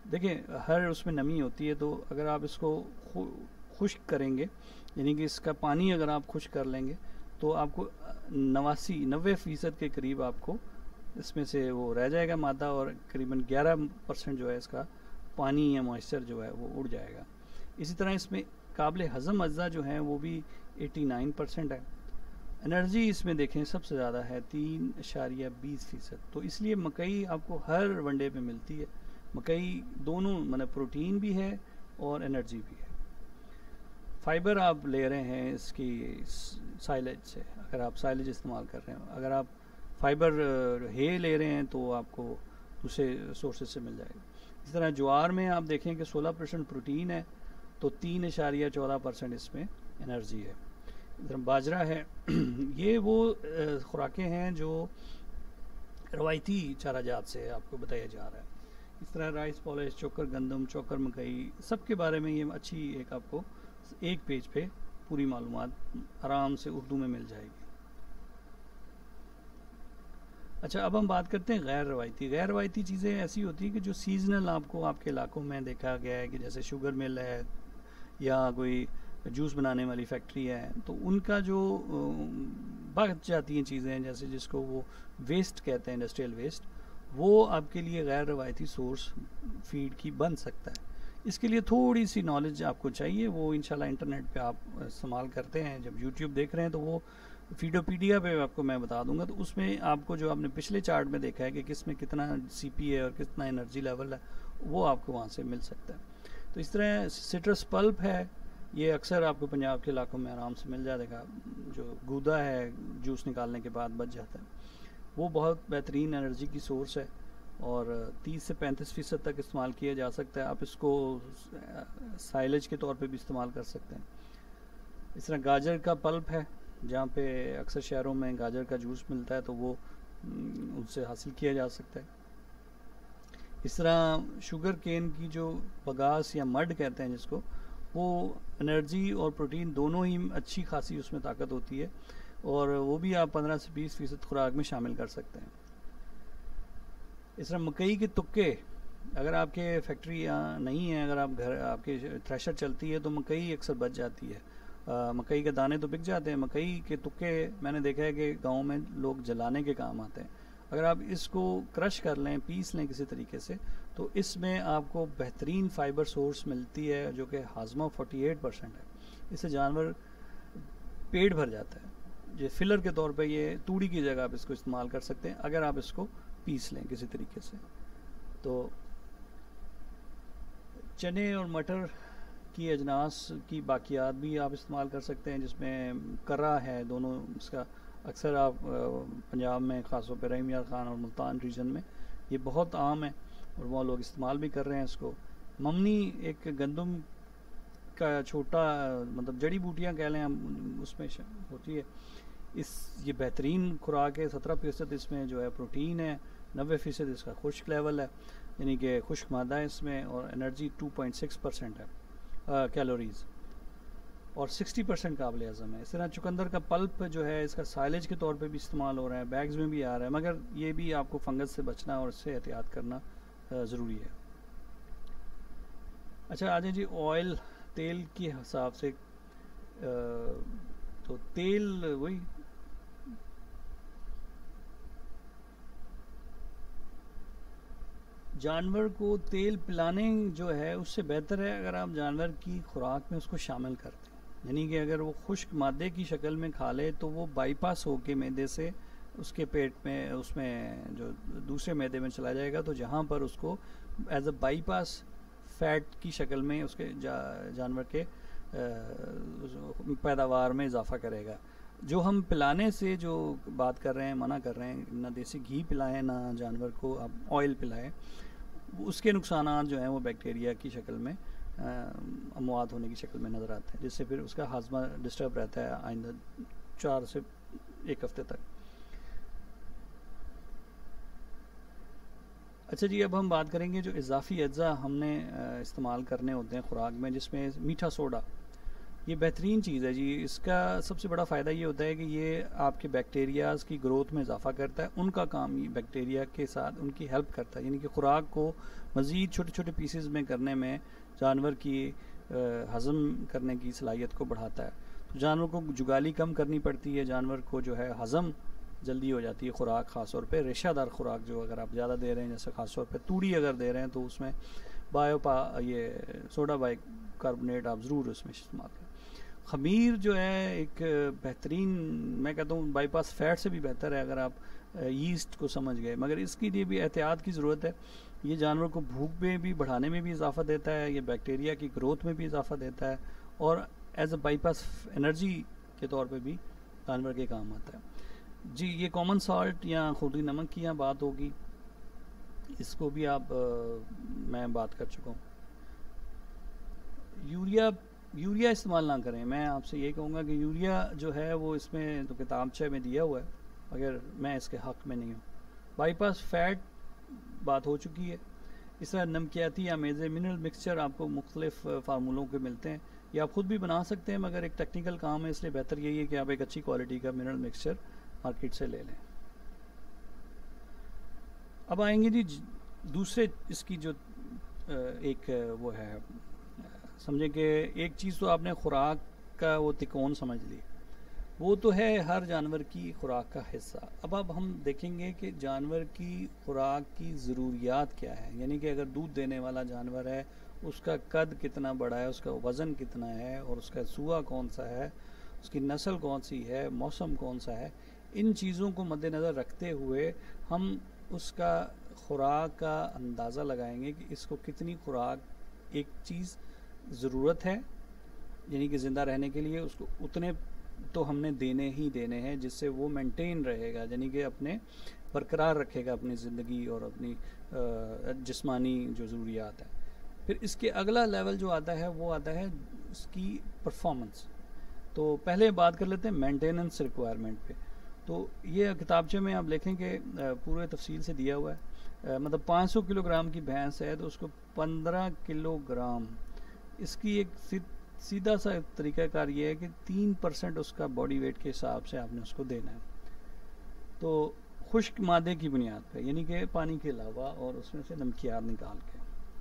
देखिए हर उसमें नमी होती है, तो अगर आप इसको खु, खुश्क करेंगे, यानी कि इसका पानी अगर आप खुश्क कर लेंगे, तो आपको नवासी नब्बे फ़ीसद के करीब आपको इसमें से वो रह जाएगा मादा, और करीबन ग्यारह परसेंट जो है इसका पानी या मॉइस्चर जो है वो उड़ जाएगा। इसी तरह इसमें काबिल हज़म अज्जा जो हैं वो भी नवासी परसेंट है। एनर्जी इसमें देखें सबसे ज़्यादा है तीन इशारिया बीस फ़ीसद, तो इसलिए मकई आपको हर वनडे पे मिलती है। मकई दोनों मतलब प्रोटीन भी है और एनर्जी भी है। फाइबर आप ले रहे हैं इसकी साइलेज से, अगर आप साइलेज इस्तेमाल कर रहे हैं, अगर आप फाइबर हे ले रहे हैं तो आपको दूसरे सोर्सेज से मिल जाएगा। इस तरह ज्वार में आप देखें कि सोलह परसेंट प्रोटीन है, तो तीन इशारिया चौदह परसेंट इसमें एनर्जी है। इधर बाजरा है ये वो खुराकें हैं जो रवायती चारा जात से आपको बताया जा रहा है। इस तरह राइस, पॉलिश, चोकर गंदम, चोकर मकई, सब के बारे में ये अच्छी एक आपको एक पेज पे पूरी मालूमात आराम से उर्दू में मिल जाएगी। अच्छा, अब हम बात करते हैं गैर रवायती। गैर रवायती चीज़ें ऐसी होती हैं कि जो सीजनल आपको आपके इलाकों में देखा गया है, कि जैसे शुगर मिल है या कोई जूस बनाने वाली फैक्ट्री है, तो उनका जो बच जाती हैं चीज़ें, जैसे जिसको वो वेस्ट कहते हैं, इंडस्ट्रियल वेस्ट, वो आपके लिए गैर रवायती सोर्स फीड की बन सकता है। इसके लिए थोड़ी सी नॉलेज आपको चाहिए, वो इंशाल्लाह इंटरनेट पे आप इस्तेमाल करते हैं। जब यूट्यूब देख रहे हैं तो वो फीडोपीडिया पे आपको मैं बता दूंगा, तो उसमें आपको जो आपने पिछले चार्ट में देखा है कि किस में कितना सीपी है और कितना एनर्जी लेवल है, वो आपको वहाँ से मिल सकता है। तो इस तरह सिट्रस पल्प है, ये अक्सर आपको पंजाब के इलाकों में आराम से मिल जाएगा। जो गूदा है जूस निकालने के बाद बच जाता है, वो बहुत बेहतरीन एनर्जी की सोर्स है और तीस से पैंतीस फ़ीसद तक इस्तेमाल किया जा सकता है। आप इसको साइलेज के तौर पे भी इस्तेमाल कर सकते हैं। इस तरह गाजर का पल्प है, जहाँ पे अक्सर शहरों में गाजर का जूस मिलता है, तो वो उनसे हासिल किया जा सकता है। इस तरह शुगर केन की जो बगास या मड कहते हैं जिसको, वो एनर्जी और प्रोटीन दोनों ही अच्छी खासी उसमें ताकत होती है, और वो भी आप पंद्रह से बीस फ़ीसद खुराक में शामिल कर सकते हैं। इस तरह मकई के तुक्के, अगर आपके फैक्ट्री यहाँ नहीं है, अगर आप घर आपके थ्रेशर चलती है, तो मकई अक्सर बच जाती है। आ, मकई के दाने तो बिक जाते हैं, मकई के तुक्के मैंने देखा है कि गांव में लोग जलाने के काम आते हैं। अगर आप इसको क्रश कर लें, पीस लें किसी तरीके से, तो इसमें आपको बेहतरीन फाइबर सोर्स मिलती है, जो कि हाजमा अड़तालीस परसेंट है। इससे जानवर पेट भर जाता है। ये फिलर के तौर पे, ये तूड़ी की जगह आप इसको इस्तेमाल कर सकते हैं अगर आप इसको पीस लें किसी तरीके से। तो चने और मटर की अजनास की बाकियात भी आप इस्तेमाल कर सकते हैं, जिसमें कर्रा है दोनों। इसका अक्सर आप पंजाब में ख़ासतौर पर रहीम यार ख़ान और मुल्तान रीजन में ये बहुत आम है और वहाँ लोग इस्तेमाल भी कर रहे हैं इसको। ममनी एक गंदम का छोटा, मतलब जड़ी बूटियाँ कह लें हम, उसमें होती है। इस ये बेहतरीन खुराक है। सत्रह फ़ीसद इसमें जो है प्रोटीन है, नब्बे फ़ीसद इसका खुश्क लेवल है, यानी कि खुश्क मादा है इसमें, और energy two point six percent है कैलोरीज़, और साठ परसेंट काबिल हज़म है। इस तरह चुकंदर का पल्प जो है, इसका साइलेज के तौर पे भी इस्तेमाल हो रहा है, बैग्स में भी आ रहा है, मगर ये भी आपको फंगस से बचना और इससे एहतियात करना ज़रूरी है। अच्छा, आ जाए जी ऑयल, तेल के हिसाब से। तो तेल वही जानवर को तेल पिलाने जो है, उससे बेहतर है अगर आप जानवर की खुराक में उसको शामिल करते हैं। यानी कि अगर वो खुश्क मादे की शक्ल में खा ले, तो वो बाईपास होके मैदे से उसके पेट में, उसमें जो दूसरे मैदे में चला जाएगा, तो जहाँ पर उसको एज अ बाईपास फैट की शक्ल में उसके जा, जानवर के पैदावार में इजाफा करेगा। जो हम पिलाने से जो बात कर रहे हैं, मना कर रहे हैं, ना देसी घी पिलाएं, ना जानवर को आप ऑयल पिलाएं, उसके नुकसानात जो हैं वो बैक्टीरिया की शक्ल में, अमवात होने की शक्ल में नज़र आते हैं, जिससे फिर उसका हाजमा डिस्टर्ब रहता है आइंदा चार से एक हफ्ते तक। अच्छा जी, अब हम बात करेंगे जो इजाफी अज्जा हमने इस्तेमाल करने होते हैं खुराक में, जिसमें मीठा सोडा। ये बेहतरीन चीज़ है जी। इसका सबसे बड़ा फ़ायदा ये होता है कि ये आपके बैक्टीरियाज़ की ग्रोथ में इजाफा करता है। उनका काम ये बैक्टीरिया के साथ उनकी हेल्प करता है, यानी कि खुराक को मज़ीद छोटे छोटे पीसेस में करने में जानवर की हज़म करने की सलाहियत को बढ़ाता है। तो जानवर को जुगाली कम करनी पड़ती है, जानवर को जो है हज़म जल्दी हो जाती है खुराक, ख़ास तौर पे रेशादार खुराक जो अगर आप ज़्यादा दे रहे हैं, जैसे ख़ास तौर पे तूड़ी अगर दे रहे हैं तो उसमें बायोपा ये सोडा बाइकार्बोनेट आप ज़रूर उसमें इस्तेमाल करें। खमीर जो है एक बेहतरीन, मैं कहता हूँ बाईपास फैट से भी बेहतर है अगर आप यीस्ट को समझ गए, मगर इसके लिए भी एहतियात की ज़रूरत है। ये जानवर को भूख में भी बढ़ाने में भी इजाफा देता है, ये बैक्टीरिया की ग्रोथ में भी इजाफा देता है, और एज अ बाईपास एनर्जी के तौर पे भी जानवर के काम आता है जी। ये कॉमन सॉल्ट या खुदी नमक की यहाँ बात होगी, इसको भी आप आ, मैं बात कर चुका हूँ। यूरिया यूरिया इस्तेमाल ना करें। मैं आपसे ये कहूँगा कि यूरिया जो है वो इसमें तो किताबचे में दिया हुआ है, अगर मैं इसके हक़ में नहीं हूँ। बाईपास फैट बात हो चुकी है। इस तरह नमकियाती या मेज़े मिनरल मिक्सचर आपको मुख्तलिफ फार्मूलों के मिलते हैं, या आप ख़ुद भी बना सकते हैं, मगर एक टेक्निकल काम है, इसलिए बेहतर यही है कि आप एक अच्छी क्वालिटी का मिनरल मिक्सचर मार्केट से ले लें। अब आएंगे जी दूसरे इसकी जो एक वो है, समझे कि एक चीज़ तो आपने खुराक का वो तिकोन समझ ली, वो तो है हर जानवर की खुराक का हिस्सा। अब अब हम देखेंगे कि जानवर की खुराक की ज़रूरियात क्या है, यानी कि अगर दूध देने वाला जानवर है उसका कद कितना बड़ा है, उसका वज़न कितना है, और उसका सूआ कौन सा है, उसकी नस्ल कौन सी है, मौसम कौन सा है, इन चीज़ों को मद्देनज़र रखते हुए हम उसका खुराक का अंदाज़ा लगाएंगे कि इसको कितनी खुराक एक चीज़ ज़रूरत है, यानी कि ज़िंदा रहने के लिए उसको उतने तो हमने देने ही देने हैं जिससे वो मेंटेन रहेगा, यानी कि अपने बरकरार रखेगा अपनी ज़िंदगी और अपनी जिस्मानी जो ज़रूरियात है। फिर इसके अगला लेवल जो आता है वो आता है इसकी परफॉर्मेंस। तो पहले बात कर लेते हैं मेंटेनेंस रिक्वायरमेंट पे। तो ये किताबचे में आप लिखें कि पूरे तफसील से दिया हुआ है, मतलब पाँच सौ किलोग्राम की भैंस है तो उसको पंद्रह किलोग्राम, इसकी एक सीधा सा तरीक़ाकार ये है कि तीन परसेंट उसका बॉडी वेट के हिसाब से आपने उसको देना है। तो खुश्क मादे की बुनियाद पर, यानी कि पानी के अलावा, और उसमें से नमकियात निकाल के।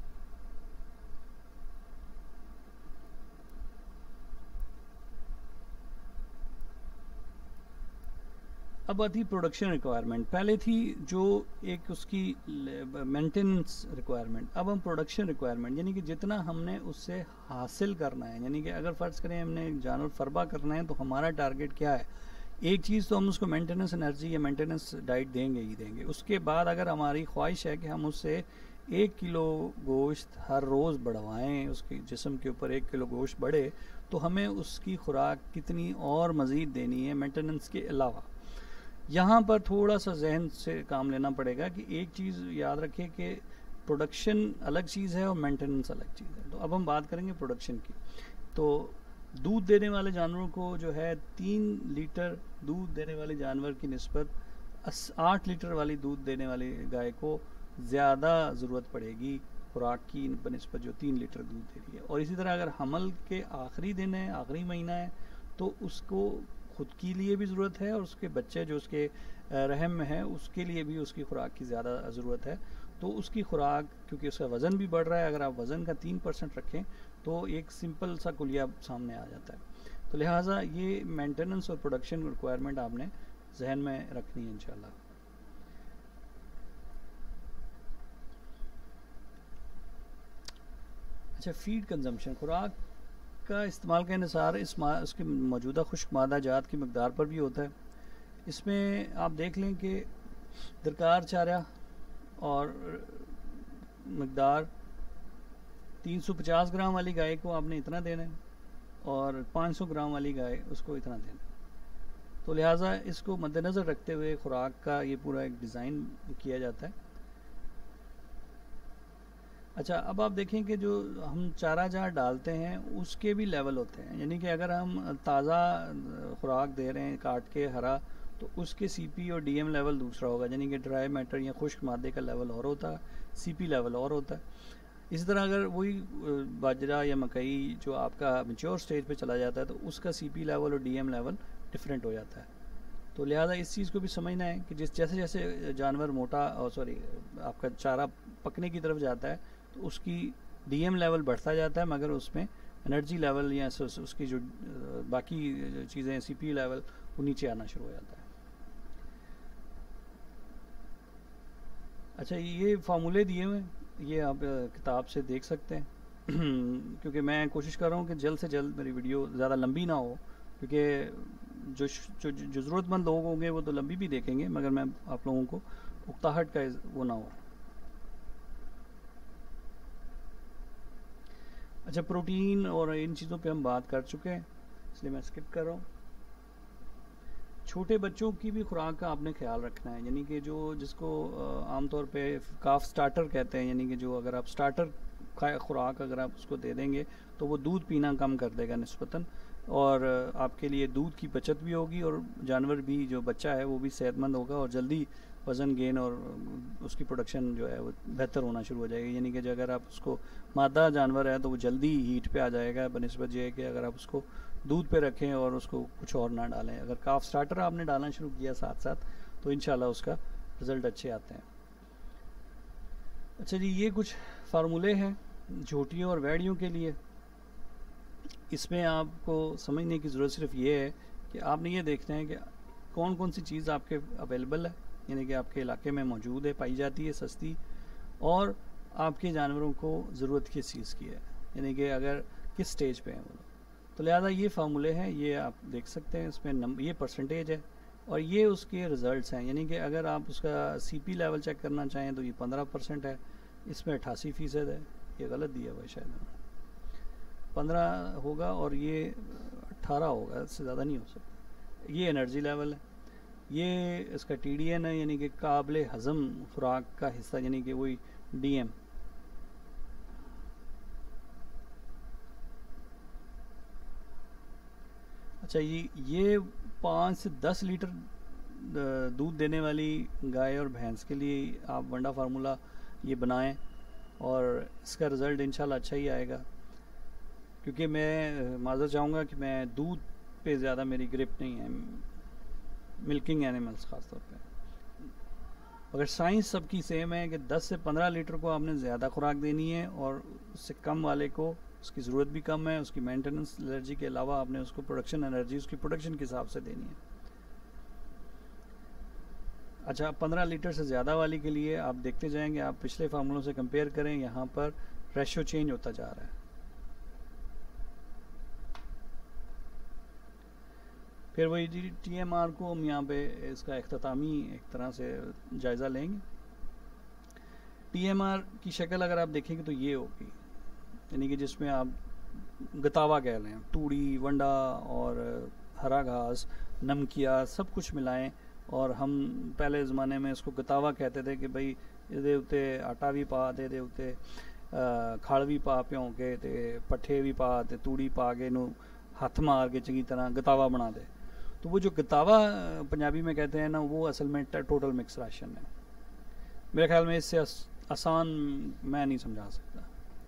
अब आती प्रोडक्शन रिक्वायरमेंट। पहले थी जो एक उसकी मेंटेनेंस रिक्वायरमेंट, अब हम प्रोडक्शन रिक्वायरमेंट, यानी कि जितना हमने उससे हासिल करना है, यानी कि अगर फ़र्ज़ करें हमने जानवर फरबा करना है तो हमारा टारगेट क्या है। एक चीज़ तो हम उसको मेंटेनेंस एनर्जी या मेंटेनेंस डाइट देंगे ही देंगे, उसके बाद अगर हमारी ख्वाहिश है कि हम उससे एक किलो गोश्त हर रोज़ बढ़वाएँ, उसके जिस्म के ऊपर एक किलो गोश्त बढ़े, तो हमें उसकी खुराक कितनी और मज़ीद देनी है मेंटेनेंस के अलावा। यहाँ पर थोड़ा सा जहन से काम लेना पड़ेगा कि एक चीज़ याद रखें कि प्रोडक्शन अलग चीज़ है और मेंटेनेंस अलग चीज़ है। तो अब हम बात करेंगे प्रोडक्शन की। तो दूध देने वाले जानवरों को जो है तीन लीटर दूध देने वाले जानवर की निस्बत आठ लीटर वाली दूध देने वाली गाय को ज़्यादा ज़रूरत पड़ेगी खुराक की बनिस्बत जो तीन लीटर दूध दे रही है। और इसी तरह अगर हमल के आखिरी दिन है, आखिरी महीना है, तो उसको खुद के लिए भी ज़रूरत है और उसके बच्चे जो उसके रहम में है उसके लिए भी उसकी खुराक की ज़्यादा ज़रूरत है। तो उसकी खुराक, क्योंकि उसका वज़न भी बढ़ रहा है, अगर आप वज़न का तीन परसेंट रखें तो एक सिंपल सा कुलिया सामने आ जाता है। तो लिहाजा ये मेंटेनेंस और प्रोडक्शन रिक्वायरमेंट आपने जहन में रखनी है इंशाल्लाह। अच्छा, फीड कंजम्पशन, खुराक का इस्तेमाल के अनुसार इस उसकी मौजूदा खुश्क मादा जात की मकदार पर भी होता है। इसमें आप देख लें कि दरकार चारा और मकदार तीन सौ पचास ग्राम वाली गाय को आपने इतना देना है और पाँच सौ ग्राम वाली गाय उसको इतना देना है। तो लिहाजा इसको मद्देनज़र रखते हुए खुराक का ये पूरा एक डिज़ाइन किया जाता है। अच्छा, अब आप देखें कि जो हम चारा जहाँ डालते हैं उसके भी लेवल होते हैं, यानी कि अगर हम ताज़ा खुराक दे रहे हैं काट के हरा, तो उसके सीपी और डीएम लेवल दूसरा होगा, यानी कि ड्राई मैटर या खुश्क मादे का लेवल और होता है, सीपी लेवल और होता है। इसी तरह अगर वही बाजरा या मकई जो आपका मेच्योर स्टेज पे चला जाता है तो उसका सीपी लेवल और डीएम लेवल डिफरेंट हो जाता है। तो लिहाजा इस चीज़ को भी समझना है कि जिस जैसे जैसे जानवर मोटा और सॉरी आपका चारा पकने की तरफ जाता है तो उसकी डीएम लेवल बढ़ता जाता है, मगर उसमें एनर्जी लेवल या उसकी जो बाकी चीज़ें सीपी लेवल वो नीचे आना शुरू हो जाता है। अच्छा, ये फार्मूले दिए हुए ये आप किताब से देख सकते हैं क्योंकि मैं कोशिश कर रहा हूँ कि जल्द से जल्द मेरी वीडियो ज़्यादा लंबी ना हो, क्योंकि जो जो जो ज़रूरतमंद लोग होंगे वो तो लंबी भी देखेंगे, मगर मैं आप लोगों को उकताहट का वो ना हो। अच्छा, प्रोटीन और इन चीज़ों पे हम बात कर चुके हैं, इसलिए मैं स्किप कर रहा हूँ। छोटे बच्चों की भी खुराक का आपने ख्याल रखना है, यानी कि जो जिसको आमतौर पे काफ स्टार्टर कहते हैं, यानी कि जो अगर आप स्टार्टर खुराक अगर आप उसको दे देंगे तो वो दूध पीना कम कर देगा निस्बतन, और आपके लिए दूध की बचत भी होगी और जानवर भी जो बच्चा है वो भी सेहतमंद होगा और जल्दी वज़न गेन और उसकी प्रोडक्शन जो है वो बेहतर होना शुरू हो जाएगी। यानी कि जो अगर आप उसको मादा जानवर है तो वो जल्दी हीट पे आ जाएगा, बनिस्बत ये है कि अगर आप उसको दूध पे रखें और उसको कुछ और ना डालें। अगर काफ स्टार्टर आपने डालना शुरू किया साथ साथ तो इंशाल्लाह उसका रिज़ल्ट अच्छे आते हैं। अच्छा जी, ये कुछ फार्मूले हैं झोटियों और वैड़ियों के लिए। इसमें आपको समझने की ज़रूरत सिर्फ ये है कि आपने ये देखना है कि कौन कौन सी चीज़ आपके अवेलेबल है, यानी कि आपके इलाके में मौजूद है, पाई जाती है सस्ती, और आपके जानवरों को ज़रूरत किस चीज़ की है, यानी कि अगर किस स्टेज पे हैं वो। तो लिहाजा ये फार्मूले हैं, ये आप देख सकते हैं, इसमें नम ये परसेंटेज है और ये उसके रिज़ल्ट्स हैं। यानी कि अगर आप उसका सीपी लेवल चेक करना चाहें तो ये पंद्रह परसेंट है, इसमें अट्ठासी फ़ीसद है, ये गलत दिया हुआ है शायद, पंद्रह होगा और ये अट्ठारह होगा, इससे ज़्यादा नहीं हो सकता। ये एनर्जी लेवल है, ये इसका टी डी एन है, यानी कि काबिल हज़म खुराक का हिस्सा, यानी कि वही डी एम। अच्छा, ये ये पाँच से दस लीटर दूध देने वाली गाय और भैंस के लिए आप वंडा फार्मूला ये बनाएं और इसका रिज़ल्ट इंशाल्लाह अच्छा ही आएगा। क्योंकि मैं माज़र चाहूँगा कि मैं दूध पे ज़्यादा मेरी ग्रिप नहीं है, मिल्किंग एनिमल्स ख़ास तौर पे। अगर साइंस सबकी सेम है कि दस से पंद्रह लीटर को आपने ज़्यादा खुराक देनी है और उससे कम वाले को उसकी ज़रूरत भी कम है, उसकी मेंटेनेंस एनर्जी के अलावा आपने उसको प्रोडक्शन एनर्जी उसकी प्रोडक्शन के हिसाब से देनी है। अच्छा, पंद्रह लीटर से ज़्यादा वाली के लिए आप देखते जाएंगे, आप पिछले फार्मूलों से कंपेयर करें, यहाँ पर रेशो चेंज होता जा रहा है। फिर वही टी एम आर को हम यहाँ पे इसका इख्तितामी एक तरह से जायज़ा लेंगे। टी एम आर की शक्ल अगर आप देखेंगे तो ये होगी, यानी कि जिसमें आप गतावा कह लें, तूड़ी, वंडा और हरा घास, नमकिया सब कुछ मिलाएं। और हम पहले ज़माने में इसको गतावा कहते थे कि भाई ये उत्ते आटा भी पा दे दे उत्ते खड़ भी पा प्यों के ते पट्ठे भी पा ते तूड़ी पा के नू हथ मार के चंगी तरह गतावा बना दे। तो वो जो गतावा पंजाबी में कहते हैं ना, वो असल में टोटल मिक्स राशन है। मेरे ख्याल में इससे आसान मैं नहीं समझा सकता।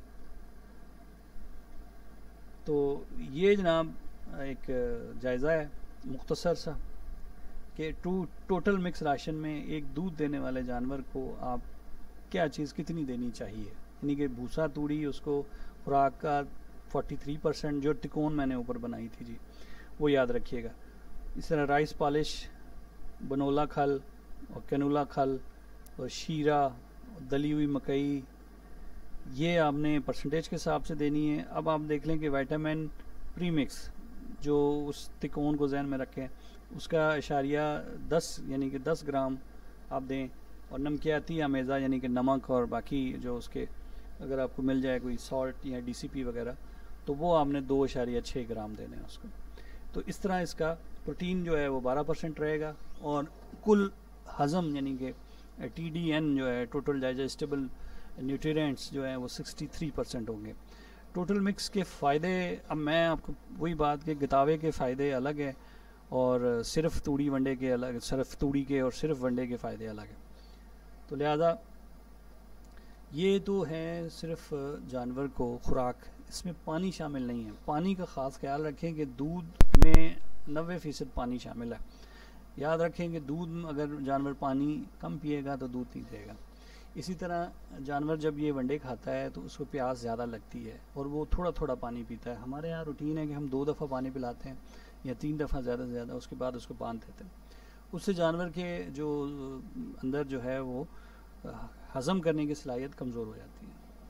तो ये जनाब एक जायज़ा है मुख्तसर सा कि टू टोटल मिक्स राशन में एक दूध देने वाले जानवर को आप क्या चीज़ कितनी देनी चाहिए, यानी कि भूसा तूड़ी उसको खुराक का तैंतालीस परसेंट जो तिकोन मैंने ऊपर बनाई थी जी वो याद रखिएगा। इस तरह राइस पॉलिश, बनोला खल और कैनोला खल और शीरा, दली हुई मकई, ये आपने परसेंटेज के हिसाब से देनी है। अब आप देख लें कि विटामिन प्रीमिक्स जो उस तिकोन को जहन में रखें उसका इशारिया दस यानी कि दस ग्राम आप दें, और नमकियाती आमेज़ा यानी कि नमक और बाकी जो उसके अगर आपको मिल जाए कोई सॉल्ट या डी सी पी वगैरह तो वो आपने दो इशारिया छः ग्राम देने हैं उसको। तो इस तरह इसका प्रोटीन जो है वो बारह परसेंट रहेगा और कुल हज़म यानी कि टी डी एन जो है टोटल डाइजेस्टेबल न्यूट्रिएंट्स जो है वो तिरसठ परसेंट होंगे। टोटल मिक्स के फ़ायदे, अब मैं आपको वही बात के गतावे के फ़ायदे अलग है और सिर्फ तूड़ी वंडे के अलग, सिर्फ तूड़ी के और सिर्फ वंडे के फ़ायदे अलग हैं। तो लिहाजा ये तो है सिर्फ जानवर को खुराक, इसमें पानी शामिल नहीं है। पानी का ख़ास ख्याल रखें कि दूध में नब्बे फ़ीसद पानी शामिल है। याद रखें कि दूध अगर जानवर पानी कम पिएगा तो दूध नहीं देगा। इसी तरह जानवर जब ये वंडे खाता है तो उसको प्यास ज़्यादा लगती है और वो थोड़ा थोड़ा पानी पीता है। हमारे यहाँ रूटीन है कि हम दो दफ़ा पानी पिलाते हैं या तीन दफ़ा ज़्यादा से ज़्यादा, उसके बाद उसको बांध देते हैं। उससे जानवर के जो अंदर जो है वो हज़म करने की सलाहियत कमज़ोर हो जाती है।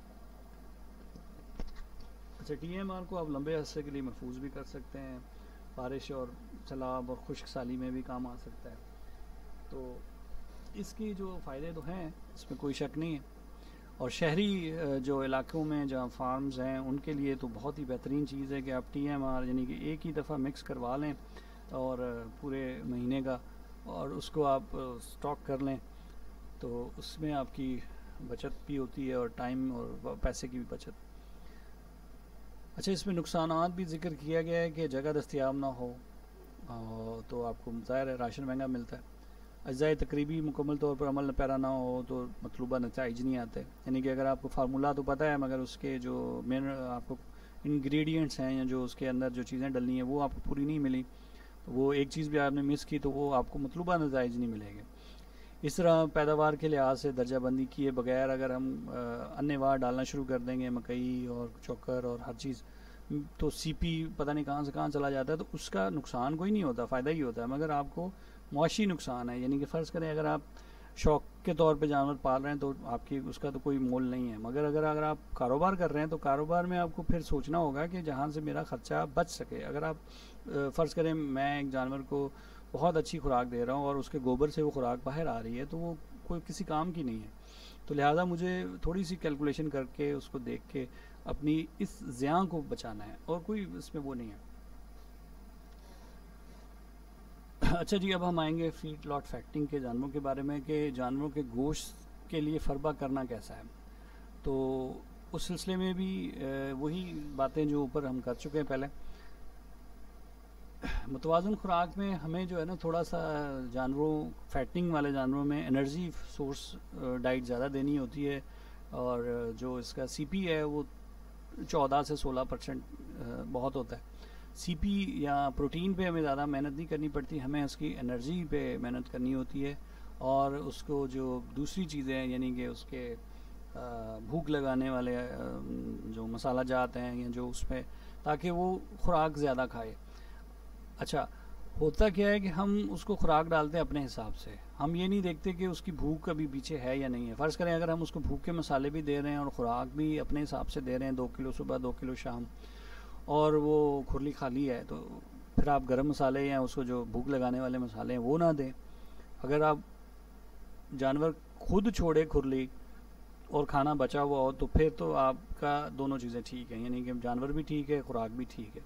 अच्छा, टी एम आर को आप लंबे अरसे के लिए महफूज भी कर सकते हैं, बारिश और सैलाब और खुश्क साली में भी काम आ सकता है। तो इसकी जो फ़ायदे तो हैं, इसमें कोई शक नहीं है। और शहरी जो इलाकों में जहाँ फार्म्स हैं उनके लिए तो बहुत ही बेहतरीन चीज़ है कि आप टी एम आर यानी कि एक ही दफ़ा मिक्स करवा लें और पूरे महीने का, और उसको आप स्टॉक कर लें, तो उसमें आपकी बचत भी होती है और टाइम और पैसे की भी बचत। अच्छा, इसमें नुकसानात भी जिक्र किया गया है कि जगह दस्तियाब ना हो तो आपको ज़ाहिर है राशन महंगा मिलता है। अज्जाए तकरीबी मुकम्मल तौर पर अमल पैरा ना हो तो मतलूबा नताइज नहीं आते। यानी कि अगर आपको फार्मूला तो पता है मगर उसके जो मेन आपको इंग्रेडिएंट्स हैं या जो उसके अंदर जो चीज़ें डलनी है वो आपको पूरी नहीं मिली, तो वो एक चीज़ भी आपने मिस की तो वो आपको मतलूबा नताइज नहीं मिलेंगे। इस तरह पैदावार के लिहाज से दर्जाबंदी किए बगैर अगर हम अन्य वार डालना शुरू कर देंगे, मकई और चोकर और हर चीज़, तो सीपी पता नहीं कहाँ से कहाँ चला जाता है, तो उसका नुकसान कोई नहीं होता, फ़ायदा ही होता है। मगर आपको मुआशी नुकसान है। यानी कि फ़र्ज़ करें अगर आप शौक़ के तौर पे जानवर पाल रहे हैं तो आपकी उसका तो कोई मोल नहीं है, मगर अगर अगर आप कारोबार कर रहे हैं तो कारोबार में आपको फिर सोचना होगा कि जहाँ से मेरा ख़र्चा बच सके। अगर आप फ़र्ज़ करें मैं एक जानवर को बहुत अच्छी खुराक दे रहा हूँ और उसके गोबर से वो खुराक बाहर आ रही है तो वो कोई किसी काम की नहीं है, तो लिहाजा मुझे थोड़ी सी कैलकुलेशन करके उसको देख के अपनी इस ज़ियाँ को बचाना है और कोई इसमें वो नहीं है। अच्छा जी, अब हम आएंगे फीड लॉट फैक्टिंग के जानवरों के बारे में कि जानवरों के गोश्त के लिए फरबा करना कैसा है। तो उस सिलसिले में भी वही बातें जो ऊपर हम कर चुके हैं पहले। मुतवाज़न खुराक में हमें जो है ना थोड़ा सा जानवरों फैटिंग वाले जानवरों में एनर्जी सोर्स डाइट ज़्यादा देनी होती है, और जो इसका सीपी है वो चौदह से सोलह परसेंट बहुत होता है। सीपी या प्रोटीन पे हमें ज़्यादा मेहनत नहीं करनी पड़ती, हमें उसकी एनर्जी पे मेहनत करनी होती है। और उसको जो दूसरी चीज़ें यानी कि उसके भूख लगाने वाले जो मसाला जात हैं या जो उसमें, ताकि वो खुराक ज़्यादा खाए। अच्छा, होता क्या है कि हम उसको खुराक डालते हैं अपने हिसाब से, हम ये नहीं देखते कि उसकी भूख कभी पीछे है या नहीं है। फ़र्ज़ करें अगर हम उसको भूख के मसाले भी दे रहे हैं और ख़ुराक भी अपने हिसाब से दे रहे हैं, दो किलो सुबह दो किलो शाम, और वो खुरली खाली है, तो फिर आप गरम मसाले या उसको जो भूख लगाने वाले मसाले हैं वो ना दें। अगर आप जानवर खुद छोड़े खुरली और खाना बचा हुआ हो तो फिर तो आपका दोनों चीज़ें ठीक हैं, यानी कि जानवर भी ठीक है, खुराक भी ठीक है।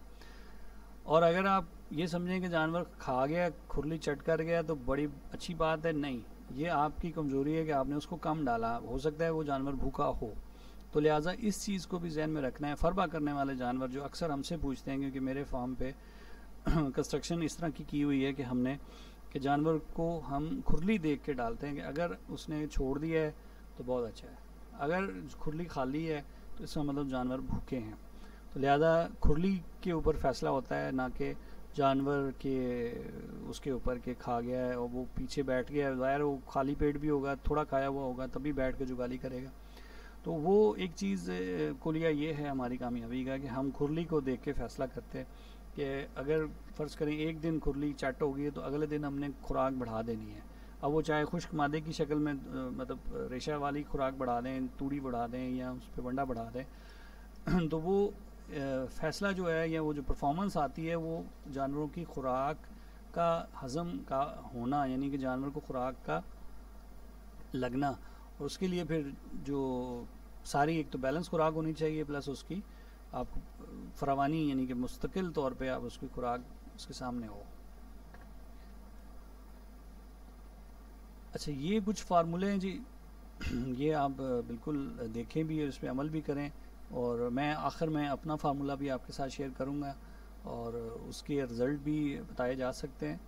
और अगर आप ये समझें कि जानवर खा गया, खुरली चट कर गया तो बड़ी अच्छी बात है, नहीं, ये आपकी कमज़ोरी है कि आपने उसको कम डाला। हो सकता है वो जानवर भूखा हो, तो लिहाजा इस चीज़ को भी जहन में रखना है। फरबा करने वाले जानवर जो अक्सर हमसे पूछते हैं, क्योंकि मेरे फार्म पे कंस्ट्रक्शन इस तरह की की हुई है कि हमने कि जानवर को हम खुरली देख के डालते हैं कि अगर उसने छोड़ दिया है तो बहुत अच्छा है, अगर खुरली खाली है तो इसका मतलब जानवर भूखे हैं। तो लिहाजा खुरली के ऊपर फैसला होता है, ना कि जानवर के उसके ऊपर के खा गया है और वो पीछे बैठ गया है। ज़ाहिर वो खाली पेट भी होगा, थोड़ा खाया हुआ होगा, तभी बैठ के जुगाली करेगा। तो वो एक चीज़ को लिया ये है हमारी कामयाबी का कि हम खुरली को देख के फ़ैसला करते हैं कि अगर फ़र्ज़ करें एक दिन खुरली चट होगी है तो अगले दिन हमने खुराक बढ़ा देनी है। अब वो चाहे खुश्क मादे की शक्ल में मतलब रेशा वाली खुराक बढ़ा दें, तूड़ी बढ़ा दें या उस पर वंडा बढ़ा दें तो वो फ़ैसला जो है या वो जो परफॉर्मेंस आती है वो जानवरों की खुराक का हज़म का होना, यानी कि जानवर को खुराक का लगना, और उसके लिए फिर जो सारी एक तो बैलेंस खुराक होनी चाहिए, प्लस उसकी आपको फरावानी यानी कि मुस्तकिल तौर पे आप उसकी खुराक उसके सामने हो। अच्छा, ये कुछ फार्मूले हैं जी ये आप बिल्कुल देखें भी और इस पर अमल भी करें, और मैं आखिर में अपना फार्मूला भी आपके साथ शेयर करूँगा और उसके रिज़ल्ट भी बताए जा सकते हैं।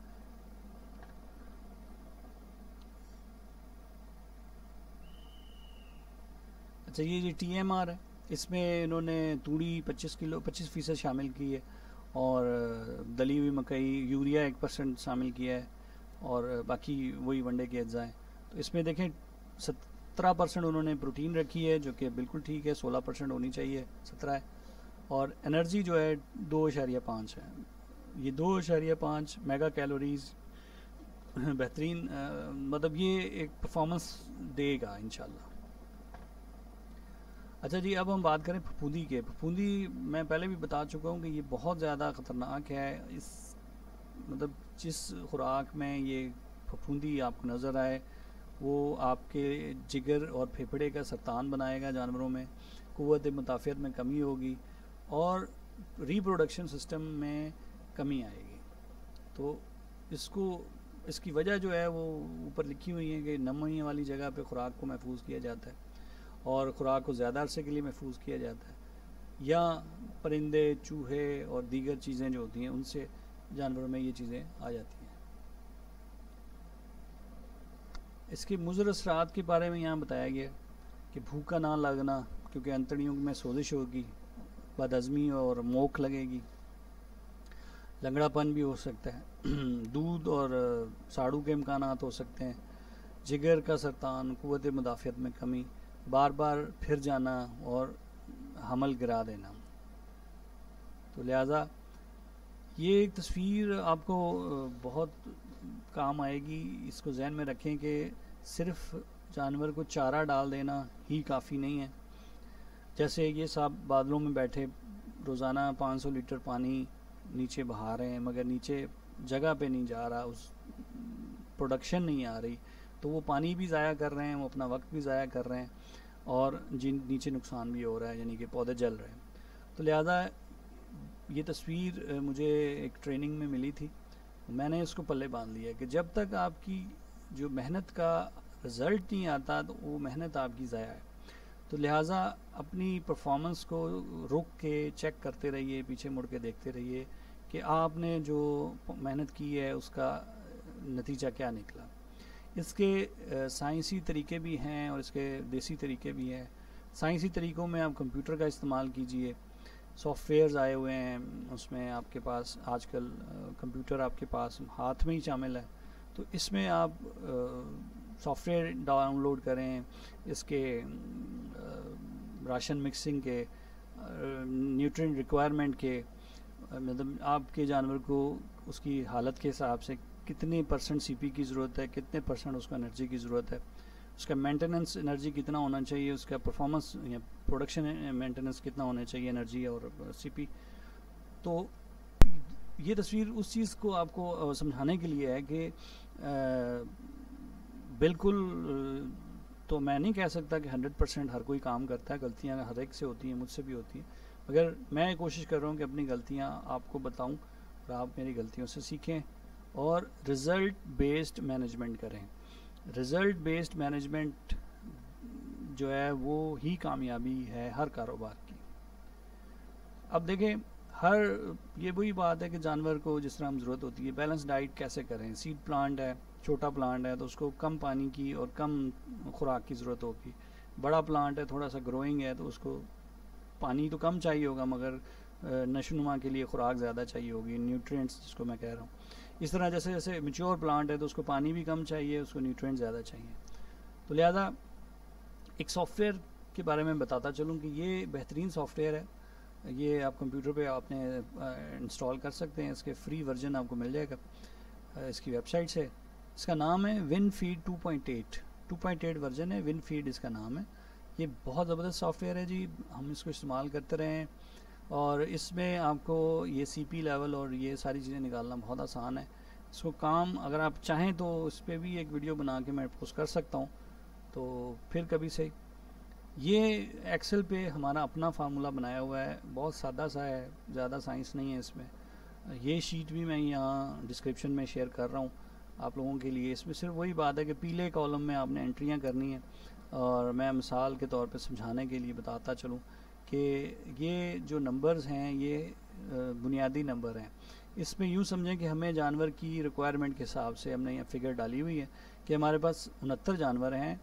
अच्छा, ये जी टी एम आर है, इसमें इन्होंने तूड़ी पच्चीस किलो पच्चीस फीसद शामिल की है, और दली हुई मकई यूरिया एक परसेंट शामिल किया है, और बाकी वही वनडे के अज्जा हैं। तो इसमें देखें सत्रह परसेंट उन्होंने प्रोटीन रखी है, जो कि बिल्कुल ठीक है, सोलह परसेंट होनी चाहिए, सत्रह है। और एनर्जी जो है दो इशारिया पाँच है। ये दो इशारिया पाँच मेगा कैलोरीज बेहतरीन, मतलब ये एक परफॉर्मेंस देगा इंशाल्लाह। अच्छा जी, अब हम बात करें फफूंदी के। फफूंदी मैं पहले भी बता चुका हूँ कि ये बहुत ज़्यादा ख़तरनाक है। इस मतलब जिस खुराक में ये फफूंदी आपको नज़र आए वो आपके जिगर और फेफड़े का सरतान बनाएगा जानवरों में, क़ुव्वत मुदाफ़ियत में कमी होगी और रिप्रोडक्शन सिस्टम में कमी आएगी। तो इसको इसकी वजह जो है वो ऊपर लिखी हुई है कि नमी वाली जगह पे खुराक को महफूज किया जाता है और ख़ुराक को ज़्यादा अरसे के लिए महफूज किया जाता है, या परिंदे, चूहे और दीगर चीज़ें जो होती हैं उनसे जानवरों में ये चीज़ें आ जाती हैं। इसके मुज़र असरात के बारे में यहाँ बताया गया कि भूखा ना लगना, क्योंकि अंतड़ियों में सोजिश होगी, बदहज़मी और मोख लगेगी, लंगड़ापन भी हो सकता है, दूध और साड़ू के इम्कानात हो सकते हैं, जिगर का सरतान, क़ुव्वत मुदाफ़ियत में कमी, बार बार फिर जाना और हमल गिरा देना। तो लिहाजा ये एक तस्वीर आपको बहुत काम आएगी। इसको जहन में रखें कि सिर्फ जानवर को चारा डाल देना ही काफ़ी नहीं है। जैसे ये साहब बादलों में बैठे रोज़ाना पाँच सौ लीटर पानी नीचे बहा रहे हैं, मगर नीचे जगह पे नहीं जा रहा, उस प्रोडक्शन नहीं आ रही, तो वो पानी भी ज़ाया कर रहे हैं, वो अपना वक्त भी ज़ाया कर रहे हैं और जिन नीचे नुकसान भी हो रहा है, यानी कि पौधे जल रहे हैं। तो लिहाजा ये तस्वीर मुझे एक ट्रेनिंग में मिली थी, मैंने इसको पल्ले बांध लिया कि जब तक आपकी जो मेहनत का रिज़ल्ट नहीं आता तो वो मेहनत आपकी ज़ाया है। तो लिहाजा अपनी परफॉर्मेंस को रुक के चेक करते रहिए, पीछे मुड़ के देखते रहिए कि आपने जो मेहनत की है उसका नतीजा क्या निकला। इसके साइंसी तरीके भी हैं और इसके देसी तरीके भी हैं। साइंसी तरीक़ों में आप कंप्यूटर का इस्तेमाल कीजिए, सॉफ्टवेयर्स आए हुए हैं, उसमें आपके पास आजकल कंप्यूटर आपके पास हाथ में ही शामिल है, तो इसमें आप सॉफ्टवेयर डाउनलोड करें, इसके राशन मिक्सिंग के, न्यूट्रिएंट रिक्वायरमेंट के, मतलब आपके जानवर को उसकी हालत के हिसाब से कितने परसेंट सीपी की ज़रूरत है, कितने परसेंट उसको एनर्जी की ज़रूरत है, उसका मेंटेनेंस एनर्जी कितना होना चाहिए, उसका परफॉर्मेंस या प्रोडक्शन मेंटेनेंस कितना होना चाहिए एनर्जी और सीपी। तो ये तस्वीर उस चीज़ को आपको समझाने के लिए है कि बिल्कुल तो मैं नहीं कह सकता कि हंड्रेड परसेंट हर कोई काम करता है, गलतियां हर एक से होती हैं, मुझसे भी होती हैं, मगर मैं कोशिश कर रहा हूँ कि अपनी गलतियाँ आपको बताऊँ और आप मेरी गलतियों से सीखें और रिज़ल्ट बेस्ड मैनेजमेंट करें। रिज़ल्ट बेस्ड मैनेजमेंट जो है वो ही कामयाबी है हर कारोबार की। अब देखें, हर ये वही बात है कि जानवर को जिस तरह हम ज़रूरत होती है, बैलेंस डाइट कैसे करें। सीड प्लांट है, छोटा प्लांट है, तो उसको कम पानी की और कम खुराक की ज़रूरत होगी। बड़ा प्लांट है, थोड़ा सा ग्रोइंग है, तो उसको पानी तो कम चाहिए होगा, मगर नशोनुमा के लिए खुराक ज़्यादा चाहिए होगी, न्यूट्रिएंट्स जिसको मैं कह रहा हूँ। इस तरह जैसे जैसे मैच्योर प्लांट है तो उसको पानी भी कम चाहिए, उसको न्यूट्रिएंट्स ज़्यादा चाहिए। तो लिहाजा एक सॉफ्टवेयर के बारे में बताता चलूँ कि ये बेहतरीन सॉफ्टवेयर है, ये आप कंप्यूटर पे आपने इंस्टॉल कर सकते हैं, इसके फ्री वर्जन आपको मिल जाएगा इसकी वेबसाइट से। इसका नाम है Winfeed two point eight two point eight version है, विनफीड इसका नाम है। ये बहुत ज़बरदस्त सॉफ्टवेयर है जी, हम इसको इस्तेमाल करते रहें और इसमें आपको ये सीपी लेवल और ये सारी चीज़ें निकालना बहुत आसान है। इसको काम अगर आप चाहें तो इस पर भी एक वीडियो बना के मैं पोस्ट कर सकता हूँ, तो फिर कभी से। ये एक्सेल पे हमारा अपना फार्मूला बनाया हुआ है, बहुत सादा सा है, ज़्यादा साइंस नहीं है इसमें। ये शीट भी मैं यहाँ डिस्क्रिप्शन में शेयर कर रहा हूँ आप लोगों के लिए। इसमें सिर्फ वही बात है कि पीले कॉलम में आपने एंट्रियाँ करनी है, और मैं मिसाल के तौर पे समझाने के लिए बताता चलूँ कि ये जो नंबर्स हैं ये बुनियादी नंबर हैं। इसमें यूँ समझें कि हमें जानवर की रिक्वायरमेंट के हिसाब से हमने यहाँ फिगर डाली हुई है कि हमारे पास उनहत्तर जानवर हैं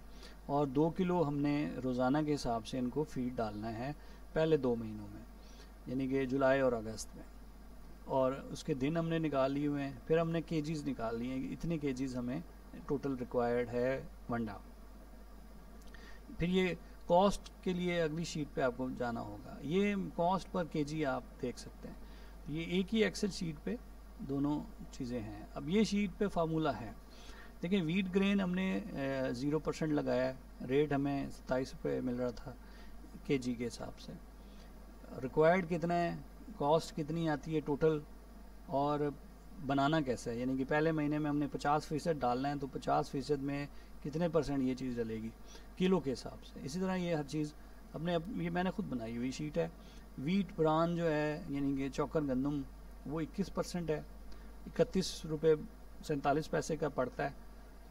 और दो किलो हमने रोज़ाना के हिसाब से इनको फीड डालना है पहले दो महीनों में, यानी कि जुलाई और अगस्त में। और उसके दिन हमने निकाल लिए हुए हैं, फिर हमने केजीज़ निकाल लिए हैं, इतने केजीज़ हमें टोटल रिक्वायर्ड है वंडा। फिर ये कॉस्ट के लिए अगली शीट पे आपको जाना होगा। ये कॉस्ट पर केजी आप देख सकते हैं, ये एक ही एक्सेल शीट पे दोनों चीज़ें हैं। अब ये शीट पे फार्मूला है, देखिए वीट ग्रेन हमने ज़ीरो परसेंट लगाया है, रेट हमें सत्ताईस रुपये मिल रहा था केजी के हिसाब से। रिक्वायर्ड कितना है, कॉस्ट कितनी आती है टोटल, और बनाना कैसा है, यानी कि पहले महीने में हमने पचास फ़ीसद डालना है तो पचास फ़ीसद में कितने परसेंट ये चीज़ डलेगी किलो के हिसाब से। इसी तरह ये हर चीज़ अपने, ये मैंने खुद बनाई हुई शीट है। वीट ब्रान जो है यानी कि चौकर गंदम वो इक्कीस परसेंट है, इकतीस रुपये सैंतालीस पैसे का पड़ता है।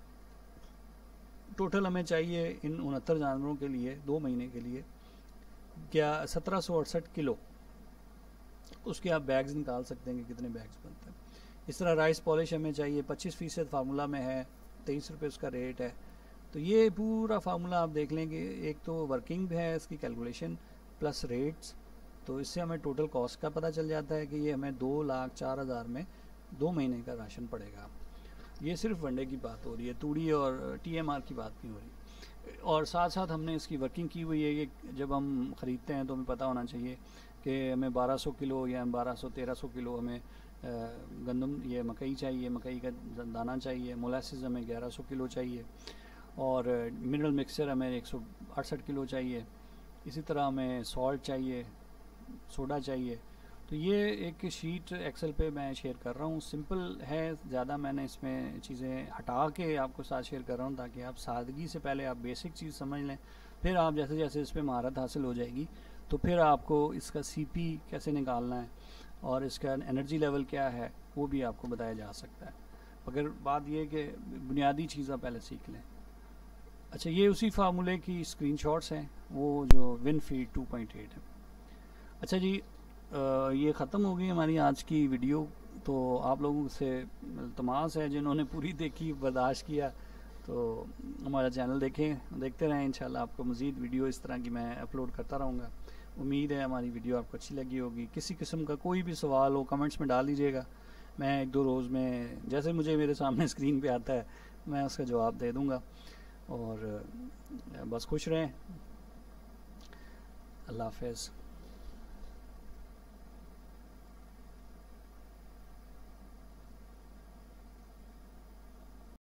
टोटल हमें चाहिए इन उनहत्तर जानवरों के लिए दो महीने के लिए क्या सत्रह सौ अड़सठ किलो। उसके आप बैग्स निकाल सकते हैं कि कितने बैग्स बनते हैं। इस तरह राइस पॉलिश हमें चाहिए, पच्चीस फ़ीसद फार्मूला में है, तेईस रुपये उसका रेट है। तो ये पूरा फार्मूला आप देख लें कि एक तो वर्किंग है इसकी कैलकुलेशन प्लस रेट्स, तो इससे हमें टोटल कॉस्ट का पता चल जाता है कि ये हमें दो लाख चार हज़ार में दो महीने का राशन पड़ेगा। ये सिर्फ वनडे की बात हो रही है, तूड़ी और टीएमआर की बात नहीं हो रही। और साथ साथ हमने इसकी वर्किंग की हुई है कि जब हम ख़रीदते हैं तो हमें पता होना चाहिए कि हमें बारह सौ किलो या बारह सौ तेरह सौ किलो हमें गंदम ये मकई चाहिए, मकई का दाना चाहिए, मोलासिस हमें ग्यारह सौ किलो चाहिए, और मिनरल मिक्सचर हमें एक सौ अड़सठ किलो चाहिए। इसी तरह हमें सॉल्ट चाहिए, सोडा चाहिए। तो ये एक शीट एक्सेल पे मैं शेयर कर रहा हूँ, सिंपल है, ज़्यादा मैंने इसमें चीज़ें हटा के आपको साथ शेयर कर रहा हूँ ताकि आप सादगी से पहले आप बेसिक चीज़ समझ लें। फिर आप जैसे जैसे इस पर महारत हासिल हो जाएगी तो फिर आपको इसका सीपी कैसे निकालना है और इसका एनर्जी लेवल क्या है वो भी आपको बताया जा सकता है। मगर बात ये कि बुनियादी चीज़ आप पहले सीख लें। अच्छा, ये उसी फार्मूले की स्क्रीनशॉट्स हैं, वो जो Winfeed two point eight है। अच्छा जी, आ, ये ख़त्म हो गई हमारी आज की वीडियो। तो आप लोगों से इल्तमास है जिन्होंने पूरी देखी, बर्दाश्त किया, तो हमारा चैनल देखें, देखते रहें। इंशाल्लाह आपको मज़ीद वीडियो इस तरह की मैं अपलोड करता रहूँगा। उम्मीद है हमारी वीडियो आपको अच्छी लगी होगी। किसी किस्म का कोई भी सवाल हो कमेंट्स में डाल दीजिएगा, मैं एक दो रोज़ में जैसे मुझे मेरे सामने स्क्रीन पे आता है मैं उसका जवाब दे दूँगा। और बस खुश रहें। अल्लाह हाफ़िज़।